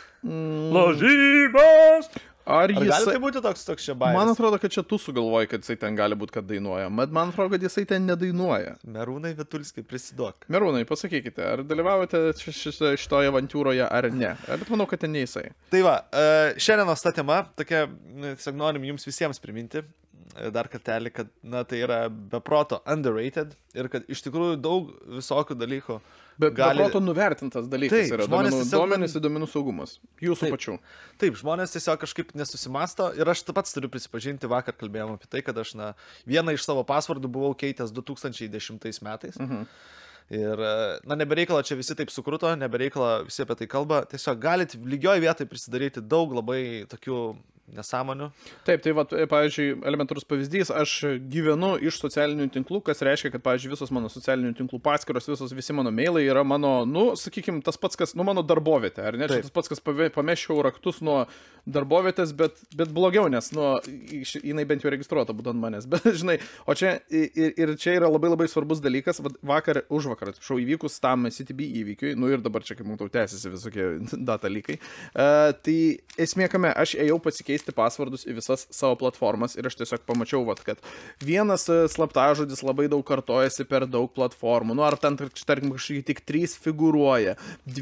Lažybos! Ar gali tai būti toks čia bairis? Man atrodo, kad čia tu sugalvoji, kad jisai ten gali būti, kad dainuoja. Man atrodo, kad jisai ten nedainuoja. Merūnai Vitulskai, prisidok. Merūnai, pasakykite, ar dalyvavote šitoje avantūroje ar ne? Bet manau, kad ten ne jisai. Tai va, šiandienos ta tema, tokia, tiesiog norim jums visiems priminti, dar kartelį, kad tai yra beproto underrated ir kad iš tikrųjų daug visokių dalykų beproto nuvertintas dalykas yra duomenys ir duomenų saugumas. Jūsų pačių. Taip, žmonės tiesiog kažkaip nesusimasto ir aš taip pat turiu prisipažinti, vakar kalbėjom apie tai, kad aš vieną iš savo pasvardų buvau keitęs 2010 metais. Ir, nebereikalo čia visi taip sukruto, nebereikalo visi apie tai kalba, tiesiog galit lygioj vietoj prisidaryti daug labai tokių nesąmonių. Taip, tai pavyzdžiui, elementarus pavyzdys, aš gyvenu iš socialinių tinklų, kas reiškia, kad, pavyzdžiui, visos mano socialinių tinklų paskyros, visi mano mailai yra mano, sakykime, tas pats, kas, mano darbovietė, ar ne? Tas pats, kas pamešiau raktus nuo darbovietės, bet blogiau, nes, jinai bent jau registruota būtent manęs, bet, žinai, o čia, ir čia yra labai labai svarbus dalykas, užvakar, įvykus tam CTB įvykiui, ir dabar čia, kaip matau, tęsiasi visokie datalykai, tai esmė kame, aš ėjau pasikeisti pasvardus į visas savo platformas ir aš tiesiog pamačiau, kad vienas slaptažodis labai daug kartojasi per daug platformų, ar ten, tarkim, kažkai tik 3 figūruoja,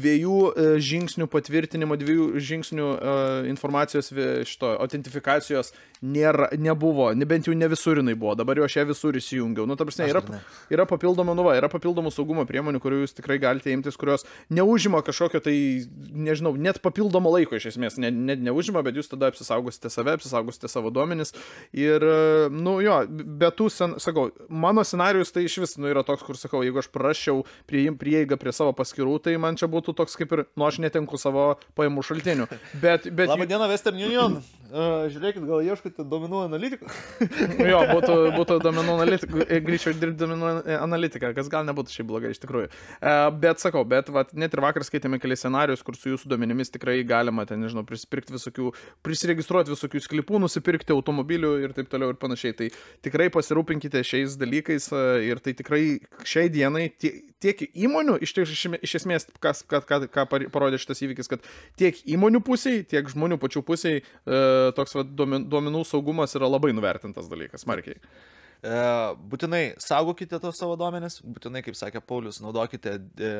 2 žingsnių patvirtinimo, 2 žingsnių informacijos autentifikacijos nebuvo, bent jau ne visur jinai buvo, dabar jau aš ją visur įsijungiau. Ta prasme, yra papildomų saugumo priemonių, kurių jūs tikrai galite imtis, kurios neužima kažkokio tai, nežinau, net papildomo laiko iš esmės, neužima, bet jūs tada apsisaugosite savo duomenis ir, bet tų, sakau, mano scenarijus tai iš vis, yra toks, kur sakau, jeigu aš prarasčiau prieigą prie savo paskirų, tai man čia būtų toks kaip ir, aš netenku savo pajamų šaltinių. Labą dieną, Western Union. Žiūrėkit, gal ieškote duomenų analitikų? Jo, būtų duomenų analitikų, greičiau dirbti duomenų analitiką, kas gal nebūtų šiaip blogai iš tikrųjų. Bet sakau, net ir vakar skaitėme kelias scenarius, kur su jūsų duomenimis tikrai galima ten, nežinau, prisiregistruoti visokių sklypų, nusipirkti automobilių ir taip toliau ir panašiai. Tai tikrai pasirūpinkite šiais dalykais ir tai tikrai šiai dienai tiek įmonių, iš esmės, ką parodė šitas įvykis, kad tiek įmonių pusiai, tiek žmonių pačių pusiai toks duomenų saugumas yra labai nuvertintas dalykas, smarkiai. Būtinai saugokite tos savo duomenis, būtinai, kaip sakė Paulius, naudokite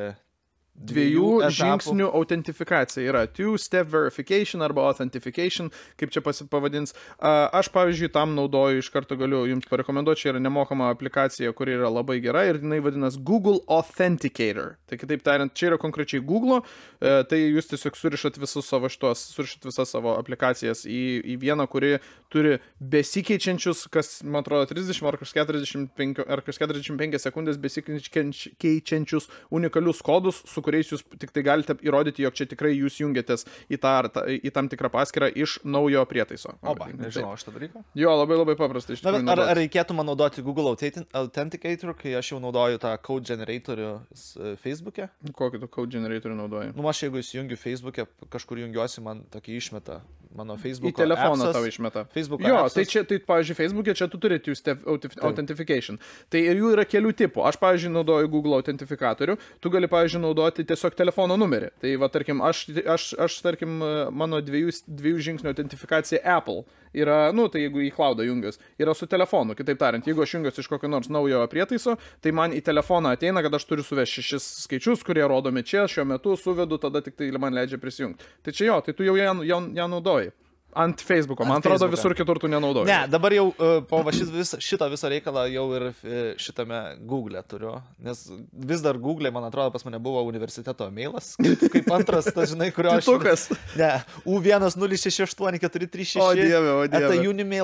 2 žingsnių autentifikacija yra 2-step verification arba authentication, kaip čia pavadins. Aš, pavyzdžiui, tam naudoju, iš karto galiu jums parekomenduoti, čia yra nemokama aplikacija, kuri yra labai gera ir jinai vadinas Google Authenticator. Tai kitaip tariant, čia yra konkrečiai Google, tai jūs tiesiog surišat visas savo aplikacijas į vieną, kuri turi besikeičiančius, kas, man atrodo, 30 ar 45 sekundės besikeičiančius unikalius kodus, su kuriais jūs tik tai galite įrodyti, jog čia tikrai jūs jungiatės į tam tikrą paskyrą iš naujo prietaiso. Oba, nežinau, aš tą dalyką. Jo, labai paprasta. Ar reikėtų man naudoti Google Authenticator, kai aš jau naudoju tą code generatorių Facebook'e? Kokį tu code generatorių naudoji? Nu, aš jeigu įsijungiu Facebook'e, kažkur jungiuosi, man tokį išmeta. Mano Facebook'o į telefoną tau išmeta. Jo, tai pavyzdžiui, Facebook'e čia tu turite authentication. Tai ir jų yra kelių tipų. Aš, pavyzdžiui, naudoju Google autentifikatorių, tu gali, pavyzdžiui, naudoti tiesiog telefono numerį. Tai va, tarkim, aš tarkim, mano dviejų žingsnių autentifikacija Apple yra, nu, tai jeigu į cloudą jungiuos, yra su telefonu. Kitaip tariant, jeigu aš jungiuos iš kokio nors naujo prietaiso, tai man į telefoną ateina, kad aš turiu suvesti 6 skaičius, kurie rodomi čia, šiuo metu suvedu, tada tik tai man leidžia prisijungti. Tai čia jo, tai tu jau ją naudoji. Ant Facebook'o. Man atrodo, visur kitur tu nenaudoji. Ne, dabar jau po šitą visą reikalą jau ir šitame Google'e turiu. Nes vis dar Google'e, man atrodo, pas mane buvo universiteto mailas. Kaip antras, tas, žinai, kurio aš... Titukas. Ne, U10684336. O dieve. Eta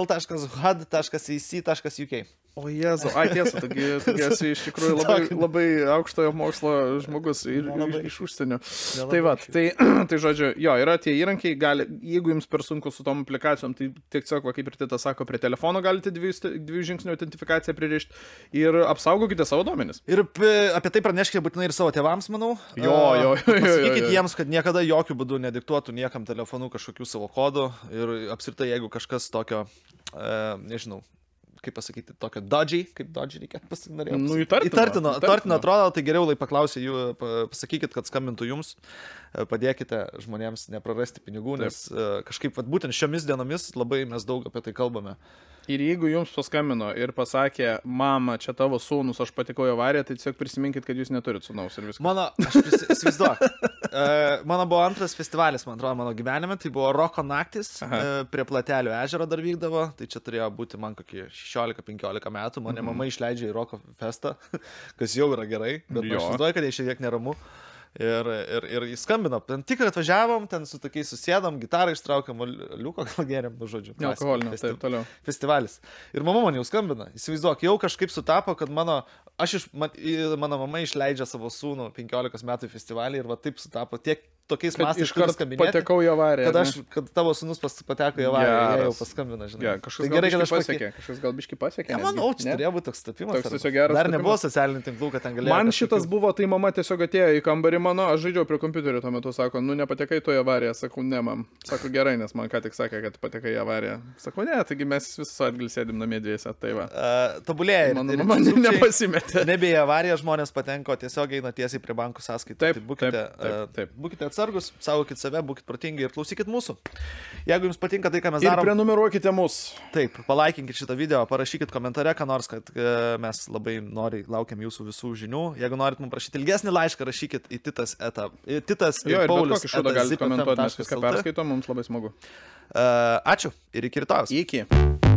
unimail.hud.ac.uk. O Jezu, tiesa, taigi esi iš tikrųjų labai aukštojo mokslo žmogus iš užsienio. Tai va, tai žodžiu, jo, yra tie įrankiai, jeigu jums per sunku su tom aplikacijom, tai tiesiog, kaip ir Titas sako, prie telefono galite dviejų žingsnių autentifikaciją pririšti ir apsaugokite savo duomenis. Ir apie tai praneškite būtinai ir savo tėvams, manau. Jo. Pasakykite jiems, kad niekada jokių būdų nediktuotų niekam telefonu kažkokių savo kodų ir apskritai, jeigu kažkas tokio, nežinau, kaip pasakyti, tokio dodgy, kaip dodgy reikėtų pasinorėti. Nu, įtartino atrodo, tai geriau paklausė jų, pasakykit, kad skambintų jums, padėkite žmonėms neprarasti pinigų, nes kažkaip būtent šiomis dienomis labai mes daug apie tai kalbame. Ir jeigu jums paskambino ir pasakė, mama, čia tavo sūnus, aš patikau į avariją, tai tiesiog prisiminkit, kad jūs neturit sūnaus ir viskas. Įsivaizduok, mano buvo antras festivalis, man atrodo, mano gyvenime, tai buvo Roko naktis, prie Platelių ežero dar vykdavo, tai čia turėjo būti man kokį 16-15 metų, mane mama išleidžia į Roko festą, kas jau yra gerai, bet aš įsivaizduoju, kad jie šiek tiek neramu. Ir jis skambino, ten tik atvažiavom, ten su tokiais susėdam, gitarą ištraukiam, liuko gal geriam, žodžiu. Alkoholinio, taip, toliau. Festivalis. Ir mama man jau skambina. Įsivaizduok, jau kažkaip sutapo, kad mano mama išleidžia savo sūnų 15 metų į festivalį ir va taip sutapo tiek tokiais mastais, iškart patekau į avariją. Kad tavo sūnus pateko į avariją, jie jau paskambina, žinai. Ja, kažkas gal biškį pasiekė. Manau, čia turėjo būti toks stapimas. Dar nebuvo socialinių tinklų, kad ten galėjo. Man šitas buvo, tai mama tiesiog atėjo į kambarį mano, aš žaidžiau prie kompiuterio tuo metu, sako, nu nepatekai tu į avariją, sakau, ne, mam. Sako, gerai, nes man ką tik sakė, kad patekai į avariją. Sako, ne, taigi mes visą atgal sėdim namie dviese, tai va. Tobulėja. Man nepasimetė. Nebe į avariją žmonės patenko, tiesiog eina tiesiai prie bankų sąskaitų. Taip, būkite atsargus, saugokit save, būkit protingi ir klausykit mūsų. Jeigu jums patinka tai, ką mes darom. Ir prenumeruokite mus. Taip, palaikinkit šitą video, parašykit komentare, ką nors, kad mes labai laukiam jūsų visų žinių. Jeigu norit mums prašyti ilgesnį laišką, rašykit į Titas ir Paulius. Jo, ir bet kokį šūdą galite komentuoti, nes viską perskaito, mums labai smagu. Ačiū ir iki rytojus. Iki.